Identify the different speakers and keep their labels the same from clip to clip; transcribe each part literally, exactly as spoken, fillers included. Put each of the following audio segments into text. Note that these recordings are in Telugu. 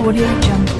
Speaker 1: Audio Jungle.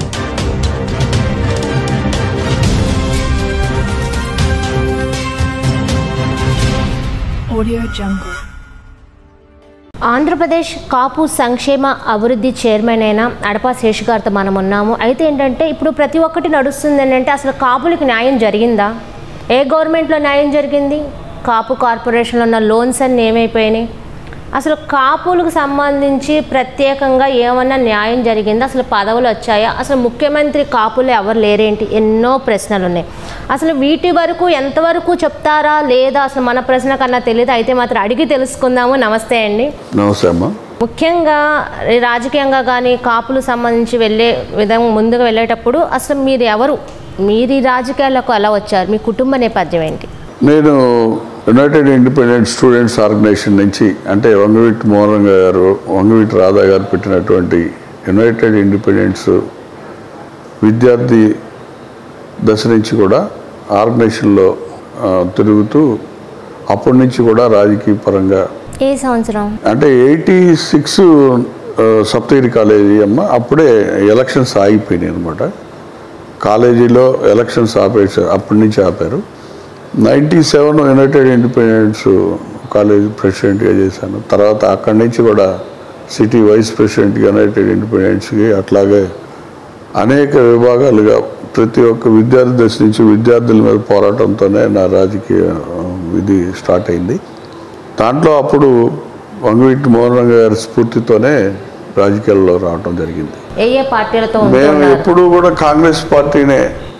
Speaker 1: Audio Jungle.
Speaker 2: Andhra Pradesh కాపు సంక్షేమ అభివృద్ధి చైర్మన్ అయిన అడపా శేషు గారితో మనం ఉన్నాము. అయితే ఏంటంటే ఇప్పుడు ప్రతి ఒక్కటి నడుస్తుంది ఏంటంటే అసలు కాపులకు న్యాయం జరిగిందా? ఏ గవర్నమెంట్లో న్యాయం జరిగింది? కాపు కార్పొరేషన్లో ఉన్న లోన్స్ అన్నీ ఏమైపోయినాయి? అసలు కాపులకు సంబంధించి ప్రత్యేకంగా ఏమన్నా న్యాయం జరిగిందా? అసలు పదవులు వచ్చాయా? అసలు ముఖ్యమంత్రి కాపులు ఎవరు లేరేంటి? ఎన్నో ప్రశ్నలు ఉన్నాయి. అసలు వీటి వరకు ఎంతవరకు చెప్తారా లేదా అసలు మన ప్రశ్న కన్నా తెలియదు. అయితే మాత్రం అడిగి తెలుసుకుందాము. నమస్తే అండి.
Speaker 3: నమస్తే అమ్మా.
Speaker 2: ముఖ్యంగా రాజకీయంగా కానీ కాపులు సంబంధించి వెళ్ళే విధంగా ముందుగా వెళ్ళేటప్పుడు అసలు మీరు ఎవరు? మీరు ఈ రాజకీయాలకు ఎలా వచ్చారు? మీ కుటుంబ నేపథ్యం ఏంటి?
Speaker 3: నేను యునైటెడ్ ఇండిపెండెంట్ స్టూడెంట్స్ ఆర్గనైజేషన్ నుంచి, అంటే వంగవీటి మోహన్ గారు వంగవీటి రాధా గారు పెట్టినటువంటి యునైటెడ్ ఇండిపెండెంట్స్ విద్యార్థి దశ నుంచి కూడా ఆర్గనైజేషన్లో తిరుగుతూ అప్పటి నుంచి కూడా రాజకీయ పరంగా
Speaker 2: ఏ సంవత్సరం
Speaker 3: అంటే ఎయిటీ సిక్స్ సప్తగిరి కాలేజీ అమ్మ. అప్పుడే ఎలక్షన్స్ ఆగిపోయినాయి అనమాట. కాలేజీలో ఎలక్షన్స్ ఆపేసారు, అప్పటి నుంచి ఆపారు. Ninety seven United Independents college ప్రెసిడెంట్గా చేశాను. తర్వాత అక్కడి నుంచి కూడా సిటీ వైస్ ప్రెసిడెంట్గా యునైటెడ్ ఇండిపెండెంట్స్కి, అట్లాగే అనేక విభాగాలుగా ప్రతి ఒక్క విద్యార్థి దశ నుంచి విద్యార్థుల మీద పోరాటంతోనే నా రాజకీయ ఇది స్టార్ట్ అయింది. దాంట్లో అప్పుడు వంగవీటి మోహన్ గారి స్ఫూర్తితోనే రాజకీయాల్లో రావడం జరిగింది.
Speaker 2: ఏ ఏ పార్టీలతో?
Speaker 3: మేము ఎప్పుడూ కూడా కాంగ్రెస్ పార్టీనే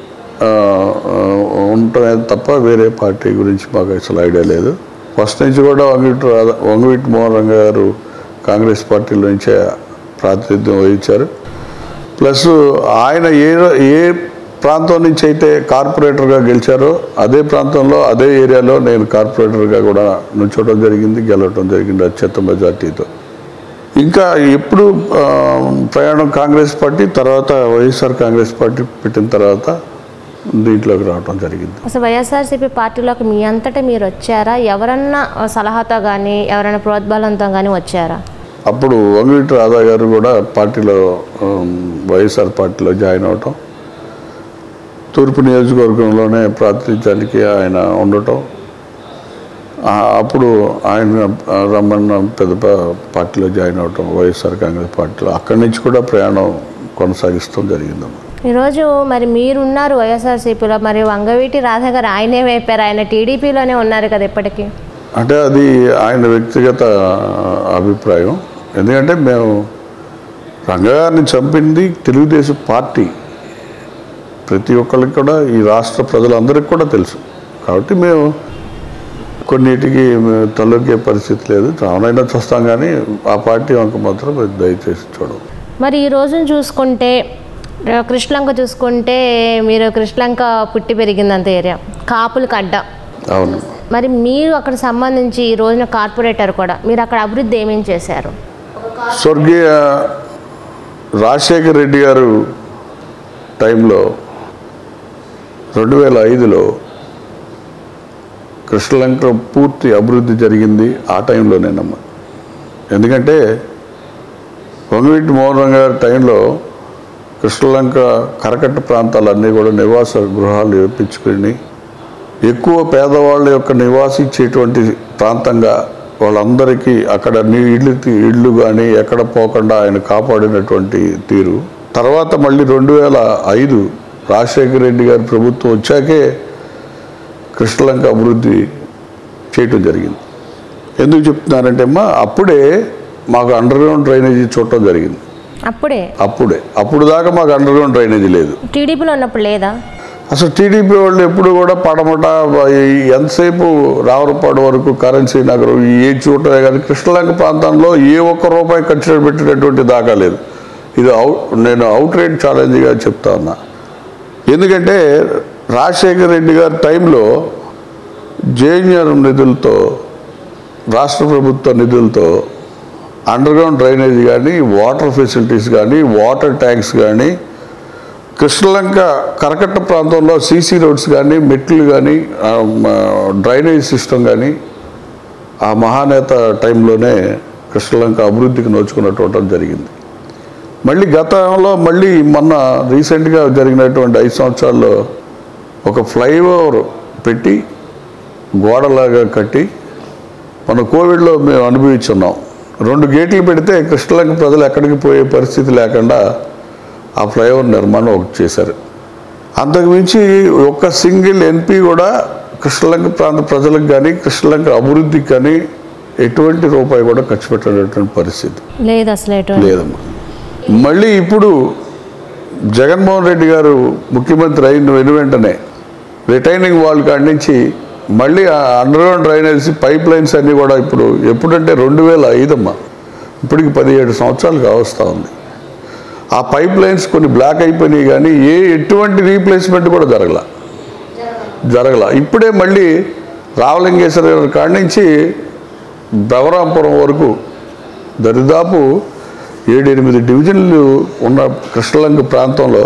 Speaker 3: ఉండటమే తప్ప వేరే పార్టీ గురించి మాకు అసలు ఐడియా లేదు. ఫస్ట్ నుంచి కూడా వంగవీటి వంగవీటి మోహన్ గారు కాంగ్రెస్ పార్టీలో నుంచే ప్రాతినిధ్యం వహించారు. ప్లస్ ఆయన ఏ ఏ ప్రాంతం నుంచి అయితే కార్పొరేటర్గా గెలిచారో అదే ప్రాంతంలో అదే ఏరియాలో నేను కార్పొరేటర్గా కూడా నుంచోవడం జరిగింది, గెలవడం జరిగింది అత్యంత మెజార్టీతో. ఇంకా ఎప్పుడు ప్రయాణం కాంగ్రెస్ పార్టీ, తర్వాత వైఎస్ఆర్ కాంగ్రెస్ పార్టీ పెట్టిన తర్వాత దీంట్లోకి రావడం జరిగింది.
Speaker 2: అసలు వైఎస్ఆర్సీపీ పార్టీలోకి మీ అంతటా మీరు వచ్చారా? ఎవరన్నా సలహాతో కానీ ఎవరైనా ప్రోద్బలంతో కానీ వచ్చారా?
Speaker 3: అప్పుడు వంగవీటి రాధా గారు కూడా పార్టీలో వైఎస్ఆర్ పార్టీలో జాయిన్ అవటం, తూర్పు నియోజకవర్గంలోనే ప్రాతినిధ్యానికి ఆయన ఉండటం, అప్పుడు ఆయన రమ్మన్న పెద్ద పార్టీలో జాయిన్ అవటం వైఎస్ఆర్ కాంగ్రెస్ పార్టీలో. అక్కడి నుంచి కూడా ప్రయాణం కొనసాగిస్తాం జరిగిందమ్మా.
Speaker 2: ఈరోజు మరి మీరున్నారు వైఎస్ఆర్సీపీలో, మరి వంగవీటి రాధా గారు ఆయనే వైపారు, ఆయన టీడీపీలోనే ఉన్నారు కదా ఇప్పటికీ.
Speaker 3: అంటే అది ఆయన వ్యక్తిగత అభిప్రాయం. ఎందుకంటే మేము రంగగారిని చంపింది తెలుగుదేశం పార్టీ, ప్రతి ఒక్కరికి కూడా ఈ రాష్ట్ర ప్రజలందరికీ కూడా తెలుసు. కాబట్టి మేము కొన్నిటికి తలొగ్గే పరిస్థితి లేదు. చావనైనా చూస్తాం కానీ ఆ పార్టీ వంక మాత్రం దయచేసి చూడడం.
Speaker 2: మరి ఈ రోజును చూసుకుంటే కృష్ణలంక చూసుకుంటే మీరు కృష్ణలంక పుట్టి పెరిగిందంత ఏరియా కాపులకు అడ్డ.
Speaker 3: అవును.
Speaker 2: మరి మీరు అక్కడ సంబంధించి ఈ రోజున కార్పొరేటర్ కూడా, మీరు అక్కడ అభివృద్ధి ఏమేమి చేశారు?
Speaker 3: స్వర్గీయ రాజశేఖర రెడ్డి గారు టైంలో రెండు వేల ఐదులో కృష్ణలంక పూర్తి అభివృద్ధి జరిగింది ఆ టైంలోనేనమ్మా. ఎందుకంటే వంగవీటి మోహన్ గారి టైంలో కృష్ణలంక కరకట్ట ప్రాంతాలన్నీ కూడా నివాస గృహాలు వేయించుకుని ఎక్కువ పేదవాళ్ళ యొక్క నివాసించేటువంటి ప్రాంతంగా వాళ్ళందరికీ అక్కడ ఇళ్ళు ఇళ్ళు కానీ ఎక్కడ పోకుండా ఆయన కాపాడినటువంటి తీరు. తర్వాత మళ్ళీ రెండు వేల ఐదు రాజశేఖర రెడ్డి గారి ప్రభుత్వం వచ్చాకే కృష్ణలంక అభివృద్ధి చేయటం జరిగింది. ఎందుకు చెప్తున్నారంటే అమ్మా, అప్పుడే మాకు అండర్ గ్రౌండ్ డ్రైనేజీ చూడటం జరిగింది.
Speaker 2: అప్పుడే
Speaker 3: అప్పుడే అప్పుడు దాకా మాకు అండర్ గ్రౌండ్ డ్రైనేజీ లేదు.
Speaker 2: టీడీపీలో ఉన్నప్పుడు లేదా?
Speaker 3: అసలు టీడీపీ వాళ్ళు ఎప్పుడు కూడా పడమట ఎంతసేపు రావులపాడు వరకు కరెన్సీ నగరం ఏ చూడటమే కానీ కృష్ణలంక ప్రాంతంలో ఏ ఒక్క రూపాయి ఖర్చు పెట్టినటువంటి దాకా లేదు. ఇది అవుట్ నేను అవుట్ రేట్ ఛాలెంజ్గా చెప్తా ఉన్నా. ఎందుకంటే రాజశేఖర రెడ్డి గారి టైంలో జేఎన్ఆర్ఎం నిధులతో, రాష్ట్ర ప్రభుత్వ నిధులతో అండర్ గ్రౌండ్ డ్రైనేజ్ కానీ, వాటర్ ఫెసిలిటీస్ కానీ, వాటర్ ట్యాంక్స్ కానీ, కృష్ణలంక కరకట్ట ప్రాంతంలో సీసీ రోడ్స్ కానీ, మెట్లు కానీ, డ్రైనేజ్ సిస్టమ్ కానీ ఆ మహానేత టైంలోనే కృష్ణలంక అభివృద్ధికి నోచుకున్నట్టు జరిగింది. మళ్ళీ గతంలో మళ్ళీ మొన్న రీసెంట్గా జరిగినటువంటి ఐదు సంవత్సరాల్లో ఒక ఫ్లైఓవర్ పెట్టి గోడలాగా కట్టి మన కోవిడ్లో మేము అనుభవించున్నాం. రెండు గేట్లు పెడితే కృష్ణలంక ప్రజలు ఎక్కడికి పోయే పరిస్థితి లేకుండా ఆ ఫ్లైఓవర్ నిర్మాణం ఒకటి చేశారు. అంతకుమించి ఒక్క సింగిల్ ఎన్పీ కూడా కృష్ణలంక ప్రాంత ప్రజలకు కానీ కృష్ణలంక అభివృద్ధికి కానీ ఎటువంటి రూపాయి కూడా ఖర్చు పెట్టేటువంటి పరిస్థితి
Speaker 2: లేదు అసలు
Speaker 3: లేదమ్మా. మళ్ళీ ఇప్పుడు జగన్మోహన్ రెడ్డి గారు ముఖ్యమంత్రి అయిన వెను వెంటనే రిటైనింగ్ వాల్ కాడి నుంచి మళ్ళీ అండర్గ్రౌండ్ డ్రైనేజ్ పైప్ లైన్స్ అన్నీ కూడా ఇప్పుడు ఎప్పుడంటే రెండు వేల ఐదమ్మా ఇప్పటికి పదిహేడు సంవత్సరాలు కావస్తూ ఉంది. ఆ పైప్ లైన్స్ కొన్ని బ్లాక్ అయిపోయినాయి కానీ ఏ ఎటువంటి రీప్లేస్మెంట్ కూడా జరగల జరగల ఇప్పుడే మళ్ళీ రావలింగేశ్వర గారి కాడి నుంచి బెవరాంపురం వరకు దరిదాపు ఏడు ఎనిమిది డివిజన్లు ఉన్న కృష్ణలంక ప్రాంతంలో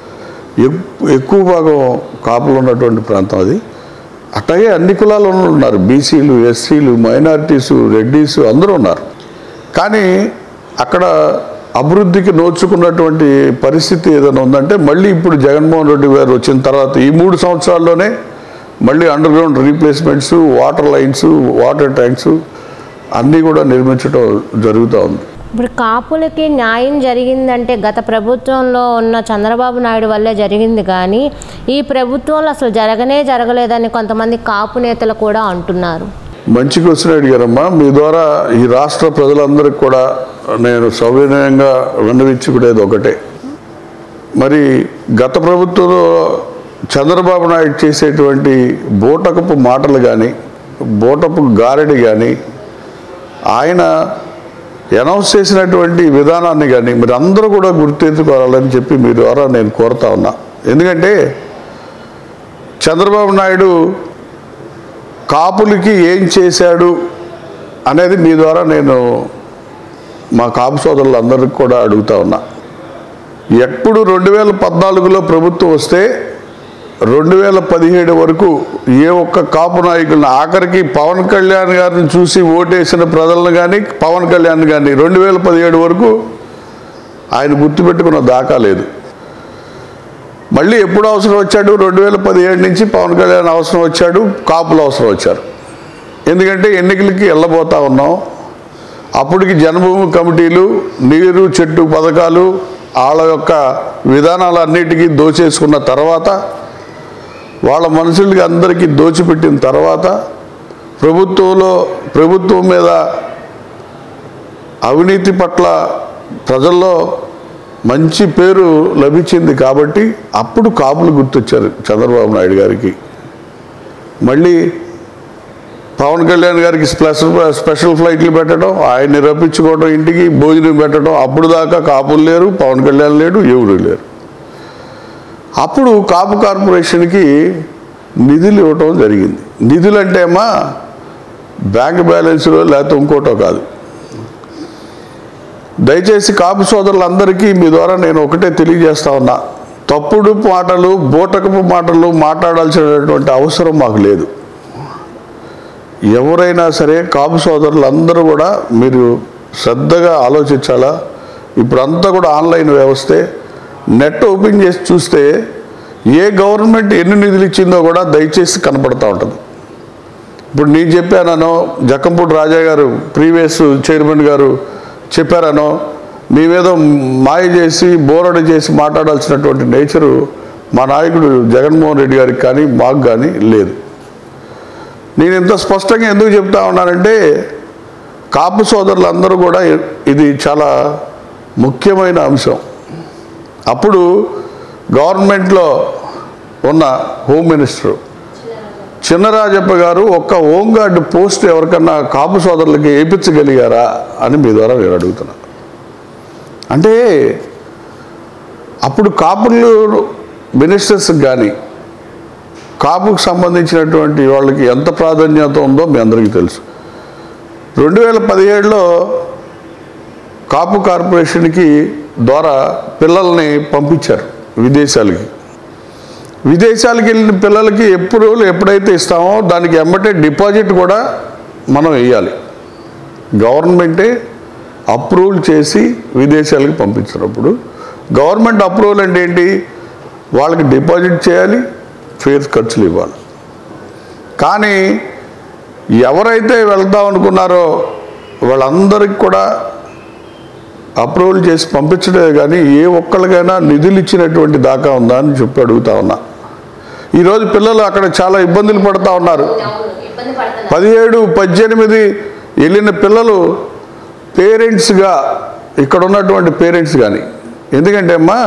Speaker 3: ఎక్కువ భాగం కాపులు ఉన్నటువంటి ప్రాంతం అది. అట్లాగే అన్ని కులాలు ఉన్నారు, బీసీలు, ఎస్సీలు, మైనారిటీసు, రెడ్డీసు అందరూ ఉన్నారు. కానీ అక్కడ అభివృద్ధికి నోచుకున్నటువంటి పరిస్థితి ఏదైనా ఉందంటే మళ్ళీ ఇప్పుడు జగన్మోహన్ రెడ్డి గారు వచ్చిన తర్వాత ఈ మూడు సంవత్సరాల్లోనే మళ్ళీ underground replacements, water lines, water tanks అన్నీ కూడా నిర్మించడం జరుగుతూ ఉంది.
Speaker 2: ఇప్పుడు కాపులకి న్యాయం జరిగిందంటే గత ప్రభుత్వంలో ఉన్న చంద్రబాబు నాయుడు వల్లే జరిగింది కానీ ఈ ప్రభుత్వంలో అసలు జరగనే జరగలేదని కొంతమంది కాపు నేతలు కూడా అంటున్నారు.
Speaker 3: మంచి క్వశ్చన్ అడిగారమ్మా. మీ ద్వారా ఈ రాష్ట్ర ప్రజలందరికీ కూడా నేను సౌవినయంగా విన్నవించుకునేది ఒకటే. మరి గత ప్రభుత్వంలో చంద్రబాబు నాయుడు చేసేటువంటి బోటకపు మాటలు కానీ బోటపు గారెడి కానీ ఆయన అనౌన్స్ చేసినటువంటి విధానాన్ని కానీ మీరు అందరూ కూడా గుర్తెత్తుకోవాలని చెప్పి మీ ద్వారా నేను కోరుతా ఉన్నా. ఎందుకంటే చంద్రబాబు నాయుడు కాపులకి ఏం చేశాడు అనేది మీ ద్వారా నేను మా కాపు సోదరులందరికీ కూడా అడుగుతా ఉన్నా. ఎప్పుడు రెండు వేల పద్నాలుగులో ప్రభుత్వం వస్తే రెండు వేల పదిహేడు వరకు ఏ ఒక్క కాపు నాయకులను ఆఖరికి పవన్ కళ్యాణ్ గారిని చూసి ఓటేసిన ప్రజలను కానీ పవన్ కళ్యాణ్ కానీ రెండు వేల పదిహేడు వరకు ఆయన గుర్తుపెట్టుకున్న దాకా లేదు. మళ్ళీ ఎప్పుడు అవసరం వచ్చాడు? రెండు వేల పదిహేడు నుంచి పవన్ కళ్యాణ్ అవసరం వచ్చాడు, కాపులు అవసరం వచ్చారు. ఎందుకంటే ఎన్నికలకి వెళ్ళబోతా ఉన్నాం. అప్పటికి జన్మభూమి కమిటీలు, నీరు చెట్టు పథకాలు వాళ్ళ యొక్క విధానాలన్నిటికీ దోచేసుకున్న తర్వాత వాళ్ళ మనుషులకి అందరికీ దోచిపెట్టిన తర్వాత ప్రభుత్వంలో ప్రభుత్వం మీద అవినీతి పట్ల ప్రజల్లో మంచి పేరు లభించింది కాబట్టి అప్పుడు కాపులు గుర్తొచ్చారు చంద్రబాబు నాయుడు గారికి. మళ్ళీ పవన్ కళ్యాణ్ గారికి స్పెషల్ స్పెషల్ ఫ్లైట్లు పెట్టడం, ఆయన్ని రప్పించుకోవడం, ఇంటికి భోజనం పెట్టడం. అప్పుడు దాకా కాపులు లేరు, పవన్ కళ్యాణ్ లేడు, ఎవరు లేరు. అప్పుడు కాపు కార్పొరేషన్కి నిధులు ఇవ్వటం జరిగింది. నిధులు అంటే అమ్మా బ్యాంక్ బ్యాలెన్స్లో లేకపోతే ఇంకోటో కాదు. దయచేసి కాపు సోదరులందరికీ మీ ద్వారా నేను ఒకటే తెలియజేస్తా ఉన్నా, తప్పుడు మాటలు, బోటకపు మాటలు మాట్లాడాల్సినటువంటి అవసరం మాకు లేదు. ఎవరైనా సరే కాపు సోదరులందరూ కూడా మీరు శ్రద్ధగా ఆలోచించాలా. ఇప్పుడంతా కూడా ఆన్లైన్ వ్యవస్థే. నెట్ ఓపెన్ చేసి చూస్తే ఏ గవర్నమెంట్ ఎన్ని నిధులు ఇచ్చిందో కూడా దయచేసి కనపడుతూ ఉంటుంది. ఇప్పుడు నేను చెప్పానో, జక్కంపూడి రాజా గారు ప్రీవియస్ చైర్మన్ గారు చెప్పారనో, మీ మీద మాయ చేసి బోరడు చేసి మాట్లాడాల్సినటువంటి నేచరు మా నాయకుడు జగన్మోహన్ రెడ్డి గారికి కానీ మాకు కానీ లేదు. నేను ఇంత స్పష్టంగా ఎందుకు చెప్తా ఉన్నానంటే కాపు సోదరులందరూ కూడా ఇది చాలా ముఖ్యమైన అంశం. అప్పుడు గవర్నమెంట్లో ఉన్న హోమ్ మినిస్టర్ చిన్నరాజప్ప గారు ఒక్క హోంగార్డ్ పోస్ట్ ఎవరికన్నా కాపు సోదరులకి వేయించగలిగారా అని మీ ద్వారా నేను అడుగుతున్నాను. అంటే అప్పుడు కాపులు మినిస్టర్స్ కానీ కాపుకు సంబంధించినటువంటి వాళ్ళకి ఎంత ప్రాధాన్యత ఉందో మీ అందరికీ తెలుసు. రెండు వేల పదిహేడులో కాపు కార్పొరేషన్కి ద్వారా పిల్లల్ని పంపించారు విదేశాలకి. విదేశాలకు వెళ్ళిన పిల్లలకి ఎప్పుడు ఎప్పుడైతే ఇస్తామో దానికి ఎమ్మటే డిపాజిట్ కూడా మనం వేయాలి. గవర్నమెంటే అప్రూవల్ చేసి విదేశాలకు పంపించినప్పుడు గవర్నమెంట్ అప్రూవల్ అంటే ఏంటి? వాళ్ళకి డిపాజిట్ చేయాలి, ఫేర్ ఖర్చులు ఇవ్వాలి. కానీ ఎవరైతే వెళ్తాం అనుకున్నారో వాళ్ళందరికీ కూడా అప్రూవల్ చేసి పంపించడమే కానీ ఏ ఒక్కరికైనా నిధులు ఇచ్చినటువంటి దాకా ఉందా అని చెప్పి అడుగుతా ఉన్నా. ఈరోజు పిల్లలు అక్కడ చాలా ఇబ్బందులు పడుతూ ఉన్నారు. పదిహేడు పద్దెనిమిది వెళ్ళిన పిల్లలు పేరెంట్స్గా ఇక్కడ ఉన్నటువంటి పేరెంట్స్ కానీ, ఎందుకంటే అమ్మా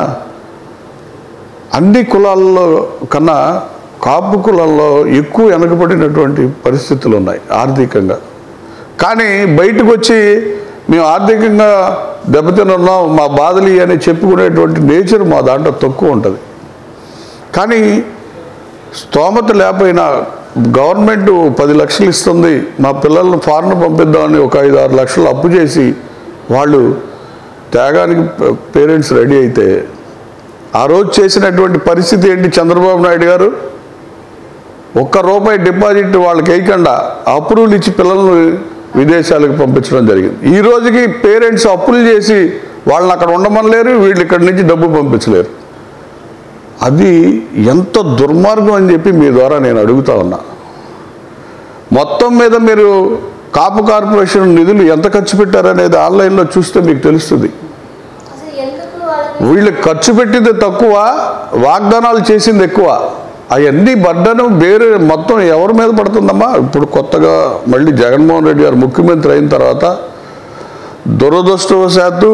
Speaker 3: అన్ని కులాల్లో కన్నా కాపు కులాల్లో ఎక్కువ వెనకబడినటువంటి పరిస్థితులు ఉన్నాయి ఆర్థికంగా. కానీ బయటకు వచ్చి మేము ఆర్థికంగా దెబ్బతిన్నాం, మా బాధలు అని చెప్పుకునేటువంటి నేచర్ మా దాంట్లో తక్కువ ఉంటుంది. కానీ స్తోమత లేకపోయినా గవర్నమెంట్ పది లక్షలు ఇస్తుంది, మా పిల్లలను ఫారెన్ పంపిద్దామని ఒక ఐదు ఆరు లక్షలు అప్పు చేసి వాళ్ళు త్యాగానికి పేరెంట్స్ రెడీ అయితే ఆ రోజు చేసినటువంటి పరిస్థితి ఏంటి? చంద్రబాబు నాయుడు గారు ఒక్క రూపాయి డిపాజిట్ వాళ్ళకి వేయకుండా అప్రూవల్ ఇచ్చి పిల్లలను విదేశాలకు పంపించడం జరిగింది. ఈ రోజుకి పేరెంట్స్ అప్పులు చేసి వాళ్ళని అక్కడ ఉండమనలేరు, వీళ్ళు ఇక్కడి నుంచి డబ్బు పంపించలేరు. అది ఎంత దుర్మార్గం అని చెప్పి మీ ద్వారా నేను అడుగుతా ఉన్నా. మొత్తం మీద మీరు కాపు కార్పొరేషన్ నిధులు ఎంత ఖర్చు పెట్టారనేది ఆన్లైన్లో చూస్తే మీకు తెలుస్తుంది. వీళ్ళు ఖర్చు పెట్టింది తక్కువ, వాగ్దానాలు చేసింది ఎక్కువ. అవన్నీ బడ్డను వేరే మొత్తం ఎవరి మీద పడుతుందమ్మా? ఇప్పుడు కొత్తగా మళ్ళీ జగన్మోహన్ రెడ్డి గారు ముఖ్యమంత్రి అయిన తర్వాత దురదృష్టవశాత్తు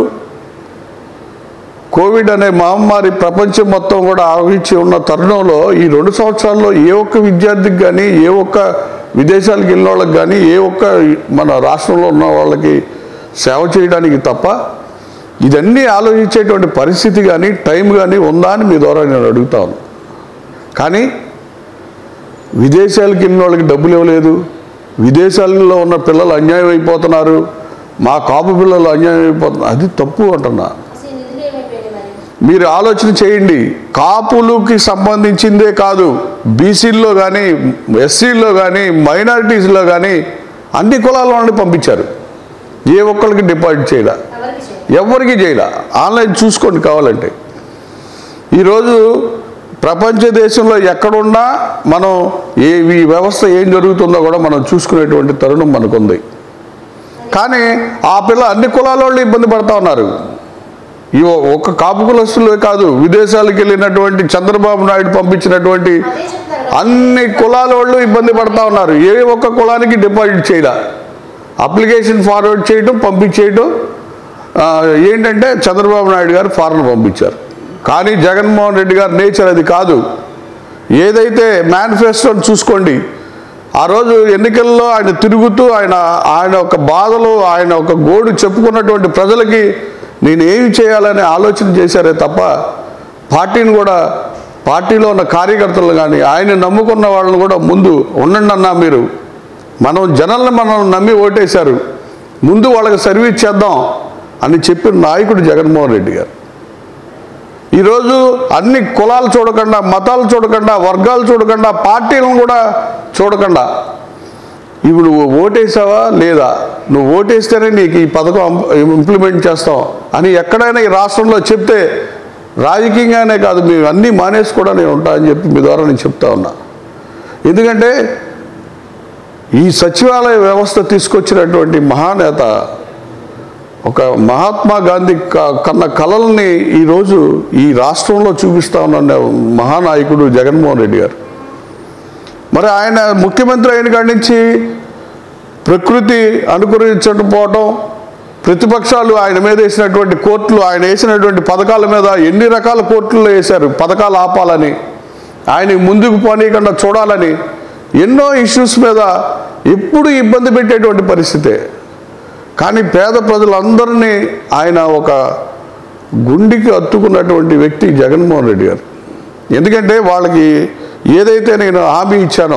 Speaker 3: కోవిడ్ అనే మహమ్మారి ప్రపంచం మొత్తం కూడా ఆవహించి ఉన్న తరుణంలో ఈ రెండు సంవత్సరాల్లో ఏ ఒక్క విద్యార్థికి కానీ, ఏ ఒక్క విదేశాలకు వెళ్ళిన వాళ్ళకి కానీ, ఏ ఒక్క మన రాష్ట్రంలో ఉన్న వాళ్ళకి సేవ చేయడానికి తప్ప ఇదన్నీ ఆలోచించేటువంటి పరిస్థితి కానీ టైం కానీ ఉందా అని మీ ద్వారా నేను అడుగుతాను. కానీ విదేశాలకు వెళ్ళిన వాళ్ళకి డబ్బులు ఇవ్వలేదు, విదేశాలలో ఉన్న పిల్లలు అన్యాయం అయిపోతున్నారు, మా కాపు పిల్లలు అన్యాయం అయిపోతున్నారు. అది తప్పు అంటున్నా. మీరు ఆలోచన చేయండి. కాపులకి సంబంధించిందే కాదు, బీసీల్లో కానీ, ఎస్సీల్లో కానీ, మైనారిటీస్లో కానీ అన్ని కులాల వాళ్ళని పంపించారు. ఏ ఒక్కరికి డిపాజిట్ చేయలే, ఎవరికి చేయలే. ఆన్లైన్ చూసుకోండి కావాలంటే. ఈరోజు ప్రపంచ దేశంలో ఎక్కడున్నా మనం ఏ ఈ వ్యవస్థ ఏం జరుగుతుందో కూడా మనం చూసుకునేటువంటి తరుణం మనకుంది. కానీ ఆ పిల్ల అన్ని కులాల వాళ్ళు ఇబ్బంది పడుతూ ఉన్నారు. ఈ ఒక్క కాపు కులస్తులే కాదు, విదేశాలకు వెళ్ళినటువంటి చంద్రబాబు నాయుడు పంపించినటువంటి అన్ని కులాల వాళ్ళు ఇబ్బంది పడుతూ ఉన్నారు. ఏ ఒక్క కులానికి డిపాజిట్ చేయలే. అప్లికేషన్ ఫార్వర్డ్ చేయటం, పంపించేయటం ఏంటంటే చంద్రబాబు నాయుడు గారు ఫారెన్ పంపించారు. కానీ జగన్మోహన్ రెడ్డి గారి నేచర్ అది కాదు. ఏదైతే మేనిఫెస్టోని చూసుకోండి, ఆ రోజు ఎన్నికల్లో ఆయన తిరుగుతూ ఆయన ఆయన ఒక బాధలు, ఆయన ఒక గోడు చెప్పుకున్నటువంటి ప్రజలకి నేను ఏమి చేయాలని ఆలోచన చేశారే తప్ప పార్టీని కూడా, పార్టీలో ఉన్న కార్యకర్తలు కానీ ఆయన నమ్ముకున్న వాళ్ళని కూడా ముందు ఉండండి అన్నా, మీరు మనం జనాలను మనం నమ్మి ఓటేశారు, ముందు వాళ్ళకి సర్వీస్ చేద్దాం అని చెప్పిన నాయకుడు జగన్మోహన్ రెడ్డి గారు. ఈరోజు అన్ని కులాలు చూడకుండా, మతాలు చూడకుండా, వర్గాలు చూడకుండా, పార్టీలను కూడా చూడకుండా ఇప్పుడు నువ్వు ఓటేసావా లేదా, నువ్వు ఓటేస్తేనే నీకు ఈ పథకం ఇంప్లిమెంట్ చేస్తాం అని ఎక్కడైనా ఈ రాష్ట్రంలో చెప్తే రాజకీయంగానే కాదు, మేము అన్నీ మానేసి కూడా నేను ఉంటా అని చెప్పి మీ ద్వారా నేను చెప్తా ఉన్నా. ఎందుకంటే ఈ సచివాలయ వ్యవస్థ తీసుకొచ్చినటువంటి మహానేత, ఒక మహాత్మా గాంధీ కన్న కళల్ని ఈరోజు ఈ రాష్ట్రంలో చూపిస్తా ఉన్న మహానాయకుడు జగన్మోహన్ రెడ్డి గారు. మరి ఆయన ముఖ్యమంత్రి అయిన కాడి నుంచి ప్రకృతి అనుకరించకపోవటం, ప్రతిపక్షాలు ఆయన మీద వేసినటువంటి కోర్టులు, ఆయన వేసినటువంటి పథకాల మీద ఎన్ని రకాల కోర్టులు వేశారు పథకాలు ఆపాలని, ఆయన ముందుకు పోనీయకుండా చూడాలని ఎన్నో ఇష్యూస్ మీద ఎప్పుడు ఇబ్బంది పెట్టేటువంటి పరిస్థితే. కానీ పేద ప్రజలందరినీ ఆయన ఒక గుండికి అత్తుకున్నటువంటి వ్యక్తి జగన్మోహన్ రెడ్డి గారు. ఎందుకంటే వాళ్ళకి ఏదైతే నేను హామీ ఇచ్చానో,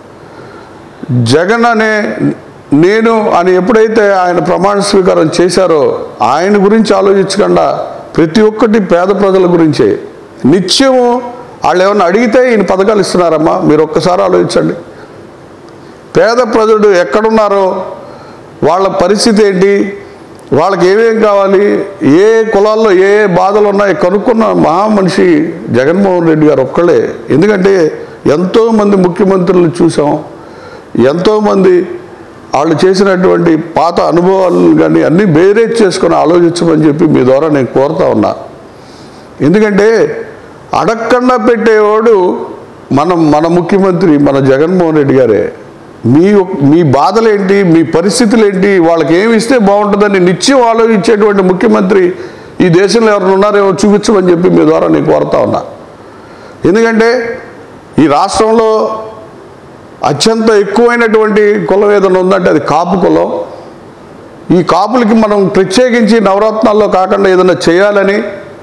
Speaker 3: జగన్ అనే నేను అని ఎప్పుడైతే ఆయన ప్రమాణ స్వీకారం చేశారో ఆయన గురించి ఆలోచించకుండా ప్రతి ఒక్కటి పేద ప్రజల గురించే. నిత్యము వాళ్ళు ఏమన్నా అడిగితే ఈయన పథకాలు ఇస్తున్నారమ్మా, మీరు ఒక్కసారి ఆలోచించండి. పేద ప్రజలు ఎక్కడున్నారో వాళ్ళ పరిస్థితి ఏంటి, వాళ్ళకి ఏమేం కావాలి, ఏ కులాల్లో ఏ ఏ బాధలు ఉన్నాయో కనుక్కున్న మహా మనిషి జగన్మోహన్ రెడ్డి గారు ఒక్కళ్ళే. ఎందుకంటే ఎంతోమంది ముఖ్యమంత్రులు చూసాం, ఎంతోమంది వాళ్ళు చేసినటువంటి పాత అనుభవాలు కానీ అన్నీ బేరేజ్ చేసుకొని ఆలోచించమని చెప్పి మీ ద్వారా నేను కోరుతా ఉన్నా. ఎందుకంటే అడగకుండా పెట్టేవాడు మనం మన ముఖ్యమంత్రి మన జగన్మోహన్ రెడ్డి గారే. మీ మీ బాధలేంటి, మీ పరిస్థితులు ఏంటి, వాళ్ళకి ఏమి ఇస్తే బాగుంటుందని నిత్యం ఆలోచించేటువంటి ముఖ్యమంత్రి ఈ దేశంలో ఎవరు ఉన్నారేమో చూపించమని చెప్పి మీ ద్వారా నేను కోరుతా ఉన్నా. ఎందుకంటే ఈ రాష్ట్రంలో అత్యంత ఎక్కువైనటువంటి కులం ఏదైనా ఉందంటే అది కాపు కులం. ఈ కాపులకి మనం ప్రత్యేకించి నవరత్నాల్లో కాకుండా ఏదైనా చేయాలని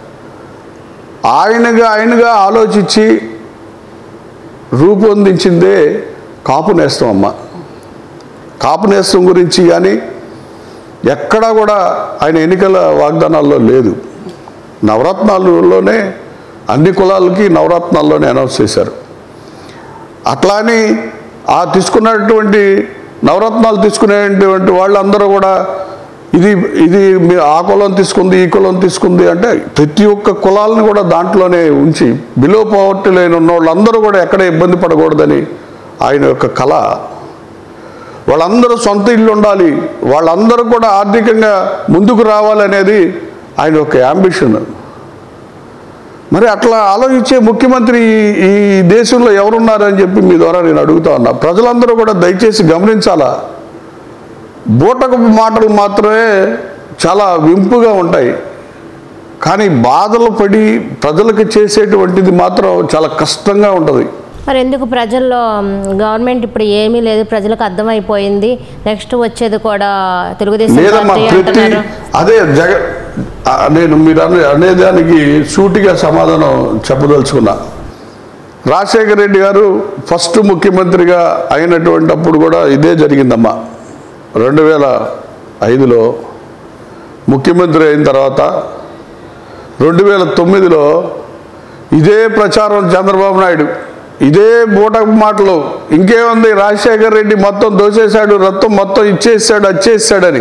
Speaker 3: ఆయనగా ఆయనగా ఆలోచించి రూపొందించిందే కాపు నేస్తం అమ్మ. కాపు నేస్తం గురించి కానీ ఎక్కడా కూడా ఆయన ఎన్నికల వాగ్దానాల్లో లేదు. నవరత్నాలలోనే అన్ని కులాలకి నవరత్నాల్లోనే అనౌన్స్ చేశారు. అట్లాని ఆ తీసుకున్నటువంటి నవరత్నాలు తీసుకునేటువంటి వాళ్ళందరూ కూడా ఇది ఇది ఆ కులం తీసుకుంది ఈ కులం తీసుకుంది అంటే ప్రతి ఒక్క కులాలను కూడా దాంట్లోనే ఉంచి బిలో పవర్టీ లైన్ ఉన్న వాళ్ళందరూ కూడా ఎక్కడ ఇబ్బంది పడకూడదని ఆయన యొక్క కళ. వాళ్ళందరూ సొంత ఇల్లు ఉండాలి, వాళ్ళందరూ కూడా ఆర్థికంగా ముందుకు రావాలనేది ఆయన యొక్క యాంబిషన్. మరి అట్లా ఆలోచించే ముఖ్యమంత్రి ఈ దేశంలో ఎవరున్నారని చెప్పి మీ ద్వారా నేను అడుగుతా ఉన్నా. ప్రజలందరూ కూడా దయచేసి గమనించాలా. బూటకపు మాటలు మాత్రమే చాలా వింపుగా ఉంటాయి, కానీ బాధలు పడి ప్రజలకు చేసేటువంటిది మాత్రం చాలా కష్టంగా ఉంటుంది.
Speaker 2: మరి ఎందుకు ప్రజల్లో గవర్నమెంట్ ఇప్పుడు ఏమీ లేదు, ప్రజలకు అర్థమైపోయింది, నెక్స్ట్ వచ్చేది కూడా తెలుగుదేశం పార్టీ అంటున్నారు.
Speaker 3: అదే జగ నేను మీరు అనే అనేదానికి సూటిగా సమాధానం చెప్పదలుచుకున్నా. రాజశేఖర రెడ్డి గారు ఫస్ట్ ముఖ్యమంత్రిగా అయినటువంటి అప్పుడు కూడా ఇదే జరిగిందమ్మా. రెండు వేల ఐదులో ముఖ్యమంత్రి అయిన తర్వాత రెండు వేల తొమ్మిదిలో ఇదే ప్రచారం చంద్రబాబు నాయుడు, ఇదే బూటకు మాటలు. ఇంకేముంది, రాజశేఖర రెడ్డి మొత్తం దోచేశాడు, రక్తం మొత్తం ఇచ్చేసాడు వచ్చేసాడని.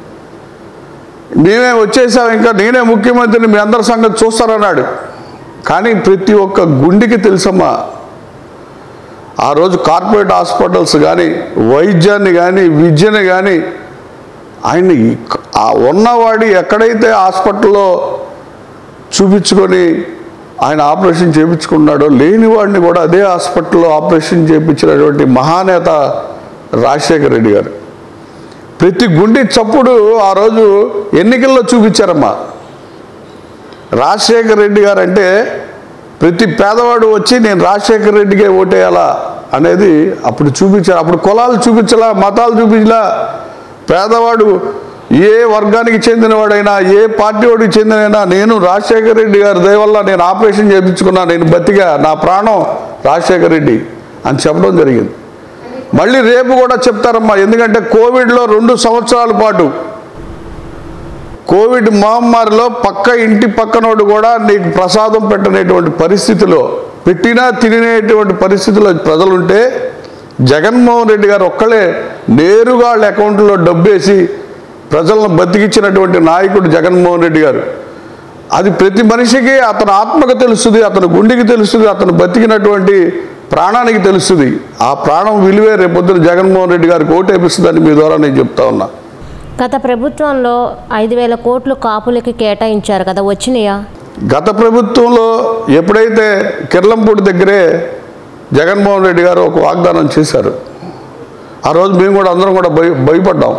Speaker 3: మేమే వచ్చేసాం, ఇంకా నేనే ముఖ్యమంత్రిని, మీ అందరి సంగతి చూస్తారన్నాడు. కానీ ప్రతి ఒక్క గుండెకి తెలుసమ్మా, ఆ రోజు కార్పొరేట్ హాస్పిటల్స్ కానీ వైద్యాన్ని కానీ విద్యని కానీ ఆయన ఉన్నవాడి ఎక్కడైతే హాస్పిటల్లో చూపించుకొని ఆయన ఆపరేషన్ చేయించుకున్నాడో లేనివాడిని కూడా అదే హాస్పిటల్లో ఆపరేషన్ చేయించినటువంటి మహానేత రాజశేఖర రెడ్డి గారు. ప్రతి గుండె చప్పుడు ఆ రోజు ఎన్నికల్లో చూపించారమ్మా. రాజశేఖర రెడ్డి గారు అంటే ప్రతి పేదవాడు వచ్చి నేను రాజశేఖర రెడ్డికే ఓటేయాలా అనేది అప్పుడు చూపించారు. అప్పుడు కులాలు చూపించలా, మతాలు చూపించలా. పేదవాడు ఏ వర్గానికి చెందినవాడైనా ఏ పార్టీ వాడికి చెందినైనా నేను రాజశేఖర రెడ్డి గారి దయ వల్ల నేను ఆపరేషన్ చేయించుకున్నా, నేను బతిగా, నా ప్రాణం రాజశేఖర రెడ్డి అని చెప్పడం జరిగింది. మళ్ళీ రేపు కూడా చెప్తారమ్మా. ఎందుకంటే కోవిడ్లో రెండు సంవత్సరాల పాటు కోవిడ్ మహమ్మారిలో పక్క ఇంటి పక్కనోడు కూడా నీకు ప్రసాదం పెట్టనేటువంటి పరిస్థితిలో, పెట్టినా తినేటువంటి పరిస్థితిలో ప్రజలుంటే జగన్మోహన్ రెడ్డి గారు ఒక్కళ్ళే నేరుగా వాళ్ళ అకౌంట్లో డబ్బేసి ప్రజలను బతికించినటువంటి నాయకుడు జగన్మోహన్ రెడ్డి గారు. అది ప్రతి మనిషికి అతని ఆత్మకు తెలుస్తుంది, అతని గుండెకి తెలుస్తుంది, అతను బతికినటువంటి ప్రాణానికి తెలుస్తుంది. ఆ ప్రాణం విలువే రేపొద్దున జగన్మోహన్ రెడ్డి గారికి ఓటేపిస్తుందని మీ ద్వారా నేను చెప్తా ఉన్నా.
Speaker 2: గత ప్రభుత్వంలో ఐదు వేల కోట్లు కాపులకి కేటాయించారు కదా, వచ్చినాయా?
Speaker 3: గత ప్రభుత్వంలో ఎప్పుడైతే కిర్లంపూడి దగ్గరే జగన్మోహన్ రెడ్డి గారు ఒక వాగ్దానం చేశారు, ఆ రోజు మేము కూడా అందరం కూడా భయ భయపడ్డాం.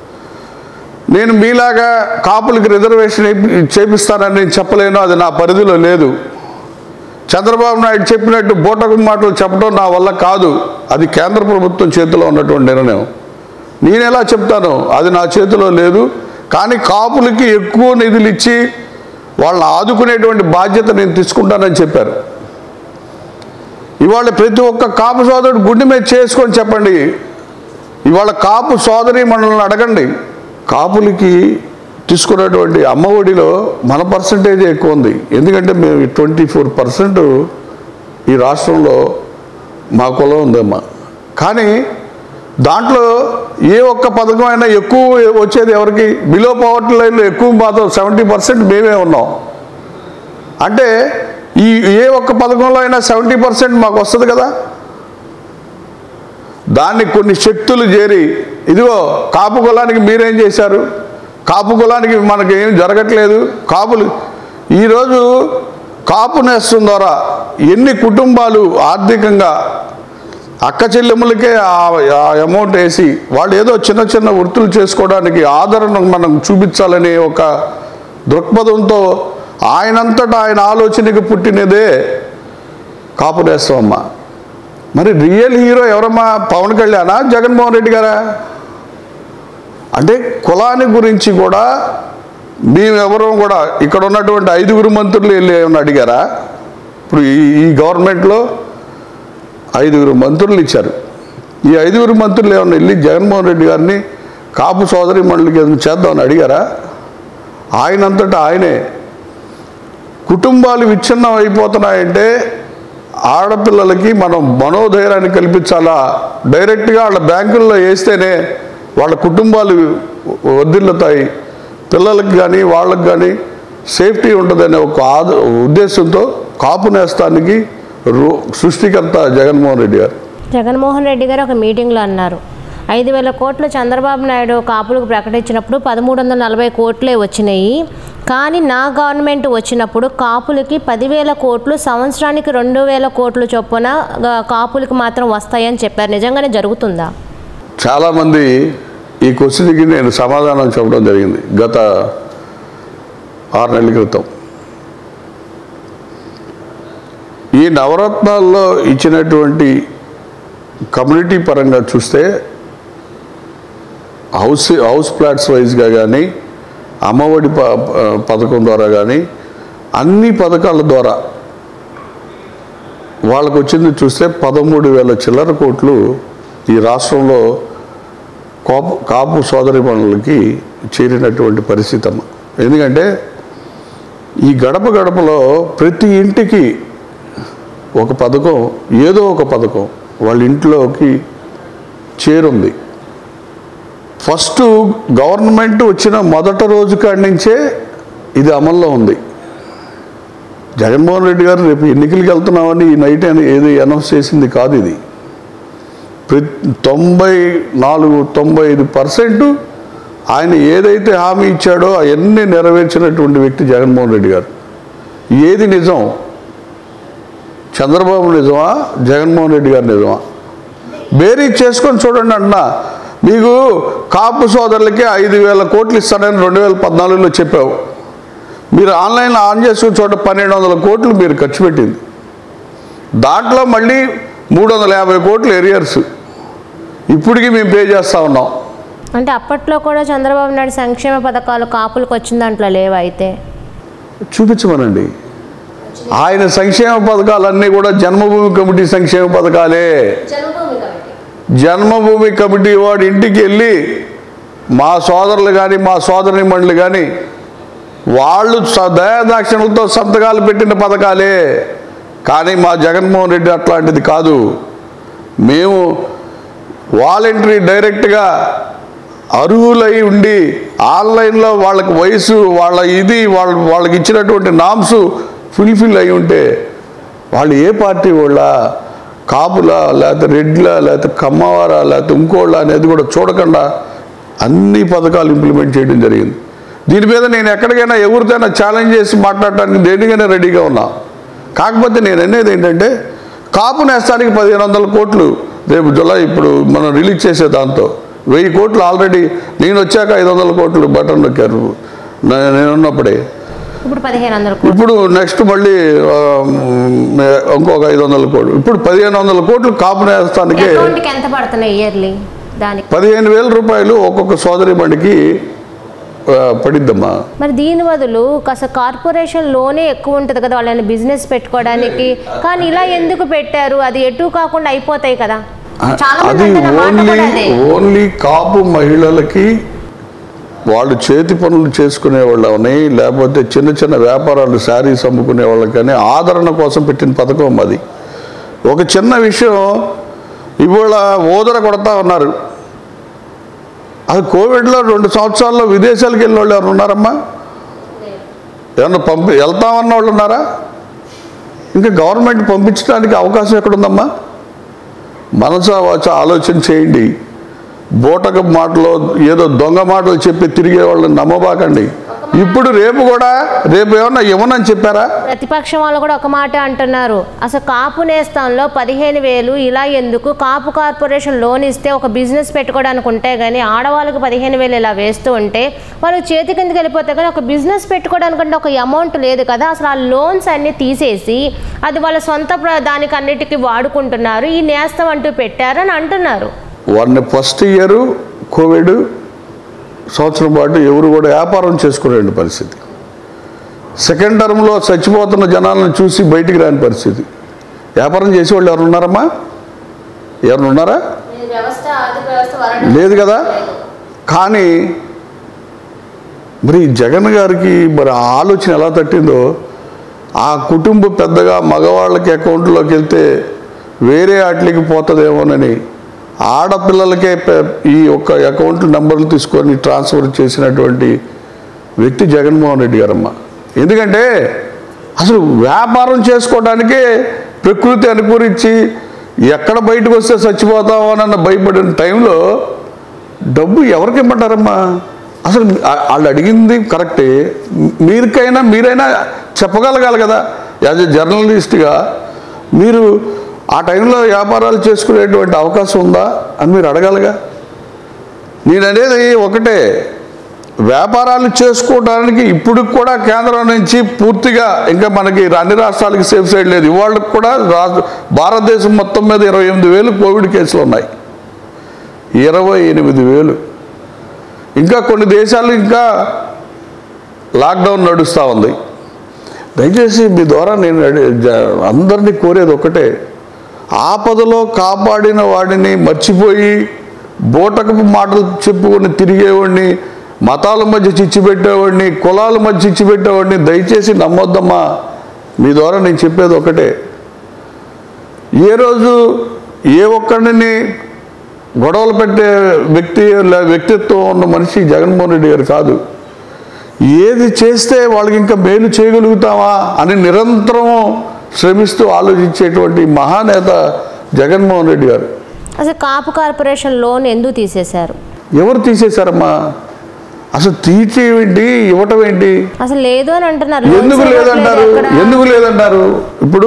Speaker 3: నేను మీలాగా కాపులకి రిజర్వేషన్ చేపిస్తానని నేను చెప్పలేను, అది నా పరిధిలో లేదు. చంద్రబాబు నాయుడు చెప్పినట్టు బూటకు మాటలు చెప్పడం నా వల్ల కాదు, అది కేంద్ర ప్రభుత్వం చేతిలో ఉన్నటువంటి నిర్ణయం. నేను ఎలా చెప్తాను, అది నా చేతిలో లేదు. కానీ కాపులకి ఎక్కువ నిధులు ఇచ్చి వాళ్ళని ఆదుకునేటువంటి బాధ్యత నేను తీసుకుంటానని చెప్పారు. ఇవాళ ప్రతి ఒక్క కాపు సోదరుడు గుండె మీద చేసుకొని చెప్పండి. ఇవాళ కాపు సోదరి మనల్ని అడగండి, కాపులకి తీసుకున్నటువంటి అమ్మఒడిలో మన పర్సంటేజ్ ఎక్కువ ఉంది. ఎందుకంటే మేము ట్వంటీ ఫోర్ పర్సెంట్ ఈ రాష్ట్రంలో మా కులం ఉందమ్మా. కానీ దాంట్లో ఏ ఒక్క పథకం అయినా ఎక్కువ వచ్చేది ఎవరికి? బిలో పవర్టీ లైన్లో ఎక్కువ మాత్రం సెవెంటీ పర్సెంట్ మేమే ఉన్నాం. అంటే ఈ ఏ ఒక్క పథకంలో అయినా సెవెంటీ పర్సెంట్ మాకు వస్తుంది కదా. దాన్ని కొన్ని శక్తులు చేరి ఇదిగో కాపు కులానికి మీరేం చేశారు, కాపు కులానికి మనకి ఏం జరగట్లేదు, కాపులు ఈరోజు కాపు నేస్తం ద్వారా ఎన్ని కుటుంబాలు ఆర్థికంగా అక్క చెల్లెములకే ఆ అమౌంట్ వేసి వాళ్ళు ఏదో చిన్న చిన్న వృత్తులు చేసుకోవడానికి ఆదరణ మనం చూపించాలనే ఒక దృక్పథంతో ఆయనంతటా ఆయన ఆలోచనకి పుట్టినదే కాపు నేస్తం అమ్మ. మరి రియల్ హీరో ఎవరమ్మా? పవన్ కళ్యాణా, జగన్మోహన్ రెడ్డి గారా? అంటే కులాన్ని గురించి కూడా మేమెవరూ కూడా ఇక్కడ ఉన్నటువంటి ఐదుగురు మంత్రులు వెళ్ళి ఏమన్నా అడిగారా? ఇప్పుడు ఈ ఈ గవర్నమెంట్లో ఐదుగురు మంత్రులు ఇచ్చారు. ఈ ఐదుగురు మంత్రులు ఏమన్నా వెళ్ళి జగన్మోహన్ రెడ్డి గారిని కాపు సోదరి మండలికి ఏదైనా చేద్దామని అడిగారా? ఆయనంతటా ఆయనే. కుటుంబాలు విచ్ఛిన్నం అయిపోతున్నాయంటే ఆడపిల్లలకి మనం మనోధైర్యాన్ని కల్పించాలా. డైరెక్ట్గా వాళ్ళ బ్యాంకుల్లో వేస్తేనే వాళ్ళ కుటుంబాలు వర్ధిల్లుతాయి, పిల్లలకు కానీ వాళ్ళకి కానీ సేఫ్టీ ఉంటుందనే ఒక ఆద ఉద్దేశంతో కాపు నేస్తానికి సృష్టికర్త జగన్మోహన్ రెడ్డి గారు.
Speaker 2: జగన్మోహన్ రెడ్డి గారు ఒక మీటింగ్లో అన్నారు, ఐదు వేల కోట్లు చంద్రబాబు నాయుడు కాపులకు ప్రకటించినప్పుడు పదమూడు వందల నలభై కోట్లే వచ్చినాయి, కానీ నా గవర్నమెంట్ వచ్చినప్పుడు కాపులకి పదివేల కోట్లు సంవత్సరానికి రెండు వేల కోట్లు చొప్పున కాపులకి మాత్రం వస్తాయని చెప్పారు. నిజంగానే జరుగుతుందా?
Speaker 3: చాలామంది ఈ క్వశ్చన్కి నేను సమాధానం చెప్పడం జరిగింది గత ఆరు నెలల క్రితం. ఈ నవరత్నాల్లో ఇచ్చినటువంటి కమ్యూనిటీ పరంగా చూస్తే హౌస్ హౌస్ ఫ్లాట్స్ వైజ్గా కానీ అమ్మఒడి ప పథకం ద్వారా కానీ అన్ని పథకాల ద్వారా వాళ్ళకు వచ్చింది చూస్తే పదమూడు వేల చిల్లర కోట్లు ఈ రాష్ట్రంలో కాపు కాపు సోదరి మనులకి చేరినటువంటి పరిస్థితి అమ్మ. ఎందుకంటే ఈ గడప గడపలో ప్రతి ఇంటికి ఒక పథకం, ఏదో ఒక పథకం వాళ్ళ ఇంట్లోకి చేరుంది. ఫస్ట్ గవర్నమెంట్ వచ్చిన మొదటి రోజు కాడి నుంచే ఇది అమల్లో ఉంది. జగన్మోహన్ రెడ్డి గారు రేపు ఎన్నికలకు వెళ్తున్నామని ఈ నైట్ అని ఏది అనౌన్స్ చేసింది కాదు. ఇది తొంభై నాలుగు తొంభై ఐదు పర్సెంట్ ఆయన ఏదైతే హామీ ఇచ్చాడో అవన్నీ నెరవేర్చినటువంటి వ్యక్తి జగన్మోహన్ రెడ్డి గారు. ఏది నిజం? చంద్రబాబు నిజమా, జగన్మోహన్ రెడ్డి గారు నిజమా? బేరీ చేసుకొని చూడండి అన్నా. మీకు కాపు సోదరులకి ఐదు వేల కోట్లు ఇస్తానని రెండు వేల పద్నాలుగులో చెప్పావు. మీరు ఆన్లైన్లో ఆన్ చేసుకుని చోట పన్నెండు వందల కోట్లు మీరు ఖర్చు పెట్టింది. దాంట్లో మళ్ళీ మూడు వందల యాభై కోట్లు ఎరియర్స్ ఇప్పటికీ మేము పే చేస్తూ ఉన్నాం.
Speaker 2: అంటే అప్పట్లో కూడా చంద్రబాబు నాయుడు సంక్షేమ పథకాలు కాపులకు వచ్చిన దాంట్లో లేవా? అయితే
Speaker 3: చూపించమనండి. ఆయన సంక్షేమ పథకాలన్నీ కూడా జన్మభూమి కమిటీ సంక్షేమ పథకాలే. జన్మభూమి కమిటీ వాడి ఇంటికి వెళ్ళి మా సోదరులు కానీ మా సోదరి మండలి కానీ వాళ్ళు దయాదాక్షిణలతో సంతకాలు పెట్టిన పథకాలే. కానీ మా జగన్మోహన్ రెడ్డి అట్లాంటిది కాదు. మేము వాలంటరీ డైరెక్ట్గా అర్హులై ఉండి ఆన్లైన్లో వాళ్ళకి వయసు వాళ్ళ ఇది వాళ్ళ వాళ్ళకి ఇచ్చినటువంటి నామ్స్ ఫుల్ఫిల్ అయి ఉంటే వాళ్ళు ఏ పార్టీ వాళ్ళ, కాపులా లేకపోతే రెడ్లా లేకపోతే కమ్మవారా లేకపోతే ఇంకోళ్ళ అనేది కూడా చూడకుండా అన్ని పథకాలు ఇంప్లిమెంట్ చేయడం జరిగింది. దీని మీద నేను ఎక్కడికైనా ఎవరితోనైనా ఛాలెంజ్ చేసి మాట్లాడటానికి దేనికైనా రెడీగా ఉన్నా. కాకపోతే నేను అనేది ఏంటంటే కాపు నేస్తానికి పదిహేను వందల కోట్లు రేపు జులై ఇప్పుడు మనం రిలీజ్ చేసే దాంతో వెయ్యి కోట్లు ఆల్రెడీ నేను వచ్చాక ఐదు వందల కోట్లు బటన్ నొక్కారు నేనున్నప్పుడే.
Speaker 2: ఇప్పుడు పదిహేను వందల కోట్లు
Speaker 3: ఇప్పుడు నెక్స్ట్ మళ్ళీ ఇంకొక ఐదు వందల కోట్లు ఇప్పుడు పదిహేను వందల కోట్లు కాపు నేస్తానికి
Speaker 2: ఎంత పడుతున్నాయి ఇయర్లీ? దానికి
Speaker 3: పదిహేను వేల రూపాయలు ఒక్కొక్క సోదరి బండికి పడిద్దమ్మా.
Speaker 2: మరి దీని బదులు కాస్త కార్పొరేషన్ లోనే ఎక్కువ ఉంటుంది కదా వాళ్ళని బిజినెస్ పెట్టుకోవడానికి, కానీ ఇలా ఎందుకు పెట్టారు? అది ఎటు కాకుండా అయిపోతాయి కదా.
Speaker 3: అది ఓన్లీ ఓన్లీ కాపు మహిళలకి వాళ్ళు చేతి పనులు చేసుకునే వాళ్ళని లేకపోతే చిన్న చిన్న వ్యాపారాలు శారీస్ అమ్ముకునే వాళ్ళకి కానీ ఆదరణ కోసం పెట్టిన పథకం అది. ఒక చిన్న విషయం ఇవాళ ఓదర కొడతా ఉన్నారు. అది కోవిడ్లో రెండు సంవత్సరాల్లో విదేశాలకు వెళ్ళిన వాళ్ళు ఎవరు ఉన్నారమ్మా? ఏమన్నా పంపి వెళ్తామన్న వాళ్ళు ఉన్నారా? ఇంకా గవర్నమెంట్ పంపించడానికి అవకాశం ఎక్కడుందమ్మా? మనసా వాచ ఆలోచన చేయండి. బోటక మాటలో ఏదో దొంగ మాటలు చెప్పి తిరిగే వాళ్ళని నమ్మబాకండి. ఇప్పుడు రేపు కూడా రేపు ఏమన్నా ఇవ్వనని చెప్పారా?
Speaker 2: ప్రతిపక్షం వాళ్ళు కూడా ఒక మాట అంటున్నారు, అసలు కాపు నేస్తంలో పదిహేను వేలు ఇలా ఎందుకు, కాపు కార్పొరేషన్ లోన్ ఇస్తే ఒక బిజినెస్ పెట్టుకోవడానికి ఉంటే కానీ ఆడవాళ్ళకి పదిహేను వేలు ఇలా వేస్తూ ఉంటే వాళ్ళు చేతి కిందకి వెళ్ళిపోతే కానీ ఒక బిజినెస్ పెట్టుకోవడానికంటే ఒక అమౌంట్ లేదు కదా, అసలు ఆ లోన్స్ అన్నీ తీసేసి అది వాళ్ళ సొంత దానికి అన్నిటికీ వాడుకుంటున్నారు, ఈ నేస్తం అంటూ పెట్టారని అంటున్నారు.
Speaker 3: వారిని ఫస్ట్ ఇయర్ కోవిడ్ సంవత్సరం పాటు ఎవరు కూడా వ్యాపారం చేసుకునే పరిస్థితి. సెకండ్ టర్మ్లో చచ్చిపోతున్న జనాలను చూసి బయటికి రాని పరిస్థితి. వ్యాపారం చేసేవాళ్ళు ఎవరు ఉన్నారమ్మా? ఎవరు ఉన్నారా? లేదు కదా. కానీ మరి జగన్ గారికి మరి ఆలోచన ఎలా తట్టిందో, ఆ కుటుంబం పెద్దగా మగవాళ్ళకి అకౌంట్లోకి వెళ్తే వేరే వాటికి పోతుందేమోనని ఆడపిల్లలకే ఈ యొక్క అకౌంట్ నెంబర్లు తీసుకొని ట్రాన్స్ఫర్ చేసినటువంటి వ్యక్తి జగన్మోహన్ రెడ్డి గారమ్మ. ఎందుకంటే అసలు వ్యాపారం చేసుకోవడానికే ప్రకృతి అనుకూలించి ఎక్కడ బయటకు వస్తే చచ్చిపోతామోనన్న భయపడిన టైంలో డబ్బు ఎవరికి ఇమ్మంటారమ్మా? అసలు వాళ్ళు అడిగింది కరెక్టే. మీరికైనా మీరైనా చెప్పగలగాలి కదా, యాజ్ ఎ జర్నలిస్ట్గా మీరు ఆ టైంలో వ్యాపారాలు చేసుకునేటువంటి అవకాశం ఉందా అని మీరు అడగాలిగా. నేను అనేది ఒకటే, వ్యాపారాలు చేసుకోవడానికి ఇప్పుడు కూడా కేంద్రం నుంచి పూర్తిగా ఇంకా మనకి అన్ని రాష్ట్రాలకి సేఫ్ సైడ్ లేదు. ఇవాళకి కూడా భారతదేశం మొత్తం మీద ఇరవై ఎనిమిది వేలు కోవిడ్ కేసులు ఉన్నాయి. ఇరవై ఎనిమిది వేలు ఇంకా కొన్ని దేశాలు ఇంకా లాక్డౌన్ నడుస్తూ ఉంది. దయచేసి మీ ద్వారా నేను అందరినీ కోరేది ఒకటే, ఆపదలో కాపాడిన వాడిని మర్చిపోయి బోటకపు మాటలు చెప్పుకొని తిరిగేవాడిని, మతాల మధ్య చిచ్చు పెట్టేవాడిని, కులాల మధ్య చిచ్చు పెట్టేవాడిని దయచేసి నమ్మొద్దమ్మా. మీ ద్వారా నేను చెప్పేది ఒకటే, ఏ రోజు ఏ ఒక్కడిని గొడవలు పెట్టే వ్యక్తి వ్యక్తిత్వం ఉన్న మనిషి జగన్మోహన్ రెడ్డి గారు కాదు. ఏది చేస్తే వాళ్ళకి ఇంకా మేలు చేయగలుగుతామా అని నిరంతరం శ్రమిస్తూ ఆలోచించేటువంటి మహానేత జగన్మోహన్ రెడ్డి గారు.
Speaker 2: అసలు కాపు కార్పొరేషన్ లోన్ ఎందుకు తీసేశారు?
Speaker 3: ఎవరు తీసేశారమ్మా? అసలు తీసేవేంటి, ఇవ్వటం ఏంటి?
Speaker 2: అసలు లేదు అని అంటున్నారు.
Speaker 3: ఎందుకు లేదంటారు? ఎందుకు లేదంటారు? ఇప్పుడు